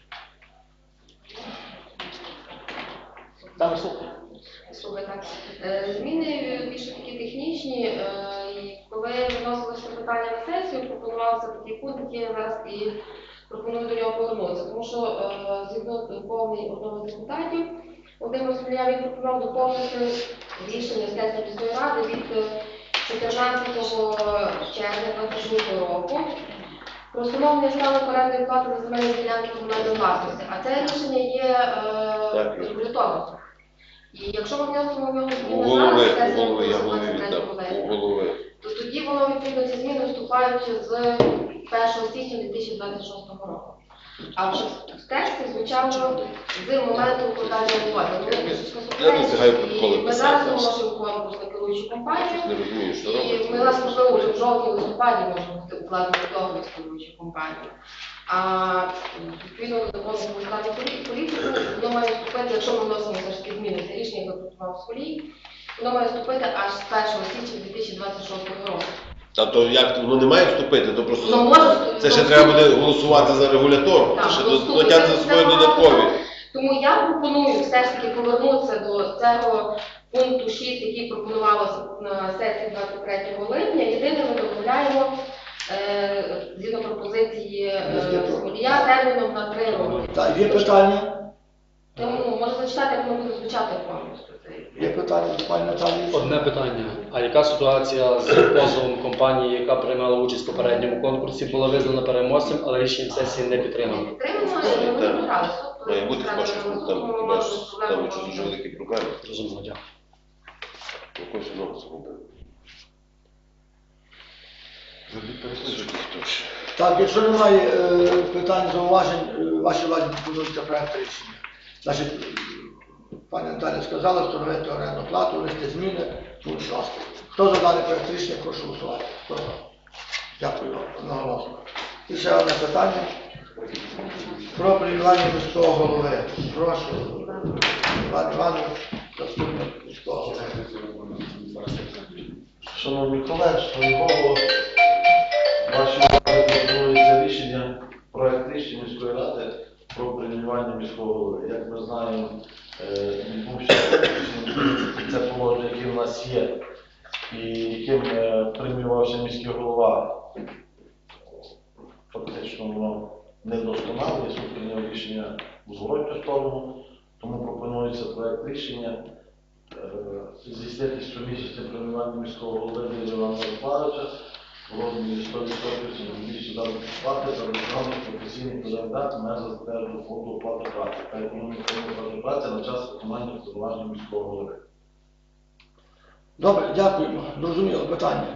[SPEAKER 7] Там слухай.
[SPEAKER 6] Слухайте, е, зміни більше такі технічні. е, І коли виносилося питання на сесію, пропонувався такий пункт, який я зараз і пропоную до нього повернутися. Тому що е, згідно повний одного з депутатів, Володимир Смілля, він пропонував доповнити рішення сесії міської ради від чотирнадцятого червня двадцять другого року про встановлення ставок орендної плати за земельні ділянки комунальної власності. А це рішення є
[SPEAKER 2] Так.
[SPEAKER 6] е, регуляторним. І якщо ми вносимо в нього
[SPEAKER 2] У
[SPEAKER 6] зміни
[SPEAKER 2] голови,
[SPEAKER 6] зараз,
[SPEAKER 2] у
[SPEAKER 6] сесія
[SPEAKER 2] голови, я
[SPEAKER 6] буде
[SPEAKER 2] голови
[SPEAKER 6] двадцять третього
[SPEAKER 2] віддав, у
[SPEAKER 6] вересня,
[SPEAKER 2] голови.
[SPEAKER 6] то тоді воно відповідно ці зміни вступають з першого січня дві тисячі двадцять шостого року. А вже в тексті звучало з моменту укладання угоди. Ну,
[SPEAKER 2] Я не встигаю протоколи
[SPEAKER 6] і ми
[SPEAKER 2] писати.
[SPEAKER 6] зараз оголошуємо конкурс на керуючу компанію.
[SPEAKER 2] Не розумію, що
[SPEAKER 6] І
[SPEAKER 2] робиться.
[SPEAKER 6] ми зараз можливо вже в жовтні-листопаді можемо бути укладені договір з керуючою компанією. А відповідно до закону про виконання політику, воно має вступити, якщо ми вносимо все ж таки зміни, це рішення, яке пропонував Сколій, воно має вступити аж з першого січня дві тисячі двадцять шостого року.
[SPEAKER 2] Та то як воно не має вступити, то просто
[SPEAKER 6] Ну, може,
[SPEAKER 2] це ще
[SPEAKER 6] ну,
[SPEAKER 2] треба буде
[SPEAKER 6] вступить.
[SPEAKER 2] голосувати за регуляторку,
[SPEAKER 6] Так,
[SPEAKER 2] це ще
[SPEAKER 6] ну, вступить.
[SPEAKER 2] дотягне
[SPEAKER 6] Це-
[SPEAKER 2] за
[SPEAKER 6] це
[SPEAKER 2] свої
[SPEAKER 6] багато.
[SPEAKER 2] додаткові.
[SPEAKER 6] Тому я пропоную все ж таки повернутися до цього пункту шість, який пропонувалося на сесії двадцять третього липня. Єдине, ми додаємо е, згідно пропозиції е, Сколія терміном на три роки.
[SPEAKER 5] Так, є питання?
[SPEAKER 6] Тому може зачитати, як воно буде звучати повністю.
[SPEAKER 5] Є питання до пані Наталії?
[SPEAKER 1] Одне питання. А яка ситуація з позовом компанії, яка приймала участь у попередньому конкурсі, була визнана переможцем, але рішення сесії не підтримано?
[SPEAKER 6] Підтримано, і ми
[SPEAKER 2] Так.
[SPEAKER 6] вибрали.
[SPEAKER 2] Має бути хіба що там хіба ж там якщо дуже великі проблеми.
[SPEAKER 1] Зрозуміло, дякую.
[SPEAKER 2] Якось воно зробили. Хто ж?
[SPEAKER 5] Так, якщо немає е, питань, зауважень, е, вашій владі пропонується проект рішення. Значить, е, пані Наталя сказала, встановити орендну плату, внести зміни, пункт шостий. Хто за даний проект рішення, прошу голосувати. Хто за? Дякую вам, одноголосно. І ще одне питання. Про приймання міського голови. Прошу, Іван Іванович, заступник міського голови.
[SPEAKER 8] Шановні колеги, шановні голови, вашій увазі пропонується рішення, проект рішення міської ради про приймання міського голови. Як ми знаємо, е, відбувся це положення, яке в нас є, і яким е, приймався міський голова. Фактично воно недосконале, суд прийняв рішення у зворотню сторону, тому пропонується проект рішення здійснити щомісячне преміювання міського голови Івана Мирославовича в розмірі сто відсотків щомісячної заробітної плати за виконання професійних передач меж затвердженого фонду оплати праці та економічної оплати праці на час виконання повноважень міського голови.
[SPEAKER 5] Добре, дякуємо. Зрозуміло питання.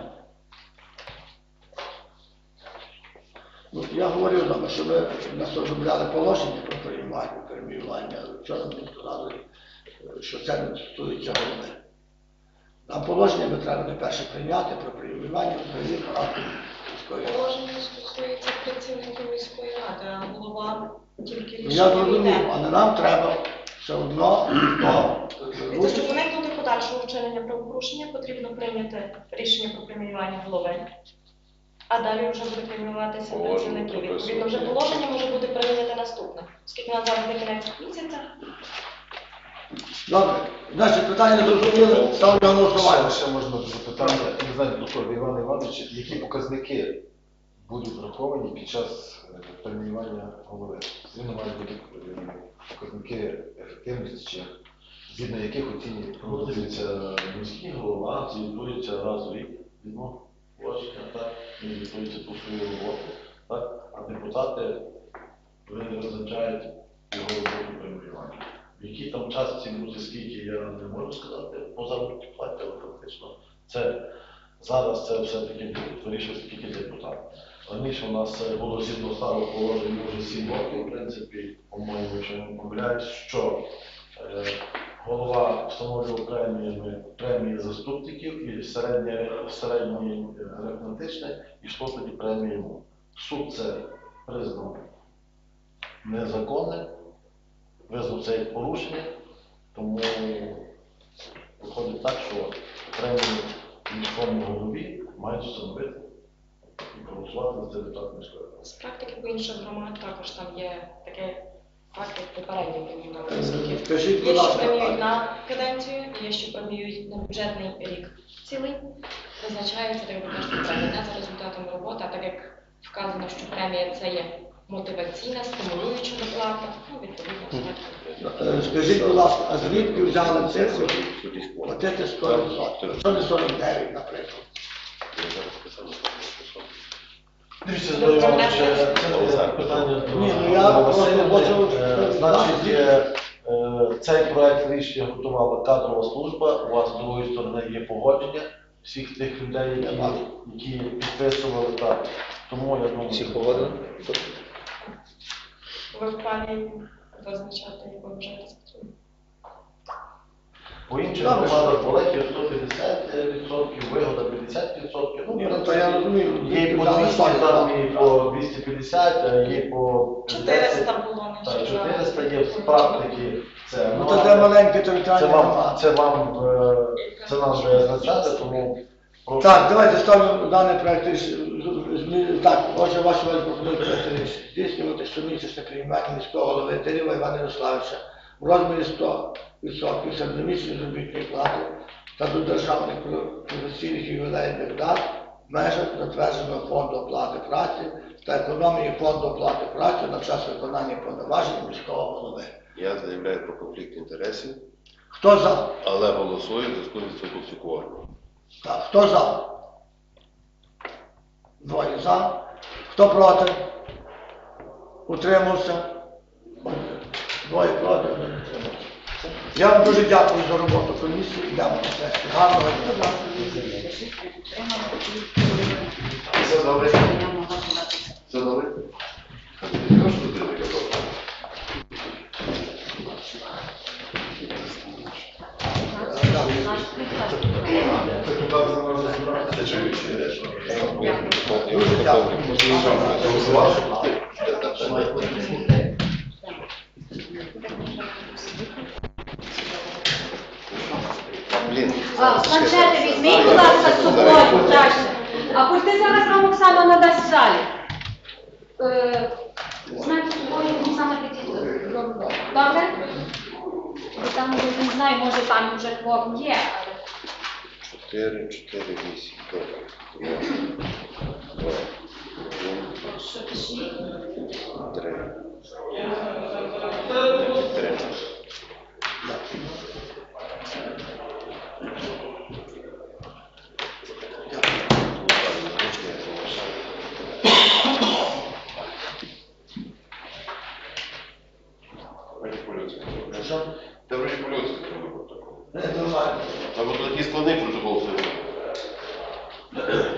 [SPEAKER 5] Ну, я говорив з вами, що ми нас розробляли положення про приймання, переміювання. Вчора мені сказали, що це не стосується голови. Нам положення ми треба не перше прийняти про приймання взагалі порядку міської ради.
[SPEAKER 12] Положення стосується працівників міської ради, а голова тільки
[SPEAKER 5] Ну,
[SPEAKER 12] рішення
[SPEAKER 5] я зрозумів,
[SPEAKER 12] йде.
[SPEAKER 5] але нам треба все одно до
[SPEAKER 12] Тобто, щоб уникнути подальшого вчинення правопорушення, потрібно прийняти рішення про преміювання голови, а далі вже буде преміюватися
[SPEAKER 2] Положення
[SPEAKER 12] працівників.
[SPEAKER 2] прописано.
[SPEAKER 12] Відповідно, вже положення може бути прийнято наступне. Оскільки на зараз не кінець місяця,
[SPEAKER 5] Добре, значить питання не зрозуміли, ставлю на голосування.
[SPEAKER 11] Ще, ще можна запитання, не знаю, доктор Іван Іванович, які показники будуть враховані під час е, преміювання голови? Звісно, мають бути е, показники ефективності, чи згідно яких оцінює
[SPEAKER 8] Проводиться міський голова, звітується раз у рік, відно положення, так, він звітується по свою роботу, так, а депутати вони визначають його роботу преміювання. В якій там частці буде скільки, я не можу сказати, по заробітній платі, але фактично це зараз це все-таки вирішується тільки депутат. Раніше у нас це було згідно старого положення вже сім років, в принципі, по-моєму, якщо не помиляюсь, що е, голова встановлював преміями премії заступників і середнє, середнє арифметичне йшло тоді премії йому. Суд це признав незаконним, визнав це як порушення, Тому виходить так, що окремі міському голові мають встановити і проголосувати за це депутат міської ради.
[SPEAKER 12] З практики по інших громад також там є таке факт, як попередньо преміювали.
[SPEAKER 5] Е, Скажіть, будь
[SPEAKER 12] Є, що
[SPEAKER 5] ласка,
[SPEAKER 12] преміюють
[SPEAKER 5] а-
[SPEAKER 12] на каденцію, є, що преміюють на бюджетний рік цілий. Визначаються, так би кажуть, премія не за результатами роботи, а так як вказано, що премія це є мотиваційна, стимулююча доплата, ну, відповідно, так.
[SPEAKER 5] Е, Скажіть, будь ласка, а звідки взяли цифру платити сто відсотків? Що не сорок дев'ять, наприклад?
[SPEAKER 8] Дивіться, Зоя Іванович, це не питання до
[SPEAKER 5] Ні, ну я
[SPEAKER 8] Василя.
[SPEAKER 5] просто хочу-
[SPEAKER 8] Е, Значить, е, е, цей проект рішення готувала кадрова служба, у вас з другої сторони є погодження всіх тих людей, які, які підписували так. Тому я думаю,
[SPEAKER 1] Всі погодили?
[SPEAKER 12] Ви вправі визначати, як ви вважаєте спеціально.
[SPEAKER 8] по інших громадах Болехів сто п'ятдесят відсотків, Вигода п'ятдесят відсотків. Ну,
[SPEAKER 5] Ні,
[SPEAKER 8] в
[SPEAKER 5] ну, то я розумію,
[SPEAKER 8] принципі, є і по
[SPEAKER 5] взяли
[SPEAKER 8] двісті,
[SPEAKER 5] сто
[SPEAKER 8] там,
[SPEAKER 5] відсотків.
[SPEAKER 8] і по двісті п'ятдесят, а є по
[SPEAKER 12] чотириста було на
[SPEAKER 8] Так, чотириста є з практики. Це,
[SPEAKER 5] Ну, то це маленькі територіальні
[SPEAKER 8] це вам,
[SPEAKER 5] громади.
[SPEAKER 8] це вам, е, це нам визначати, тому прошу.
[SPEAKER 5] Так, давайте ставимо даний проект рішення. Так, отже, ваші увазі пропонують проект рішення. Здійснювати щомісячне приймання міського голови Дерєва Івана Ярославовича в розмірі сто відсотків середньомісячної заробітної плати та до державних професійних ювілейних дат в межах затвердженого фонду оплати праці та економії фонду оплати праці на час виконання повноважень міського голови.
[SPEAKER 2] Я заявляю про конфлікт інтересів,
[SPEAKER 5] Хто за?
[SPEAKER 2] але голосую в зв'язку з відсутністю кворуму.
[SPEAKER 5] Так, хто за? Двоє за. Хто проти? Утримався? Двоє проти, один утримався. Я вам дуже дякую за роботу комісії. Йдемо на сесію. Гарного дня.
[SPEAKER 2] Все добре? Все добре?
[SPEAKER 5] Дуже дякую.
[SPEAKER 2] Блін.
[SPEAKER 13] А, планшети візьміть, будь ласка, з собою, далі. А пульти зараз вам Оксана надасть в залі. Е, Знаєте, з собою Оксана підійде. Добре? Бо там, я не знаю, може там вже кворум є, але...
[SPEAKER 2] чотири, чотири, вісім. Добре. Два. Один,
[SPEAKER 13] Що пішли?
[SPEAKER 2] три. Три. Та вроді по-людськи треба протокол.
[SPEAKER 5] Не, нормально.
[SPEAKER 2] Або такий складний протокол все.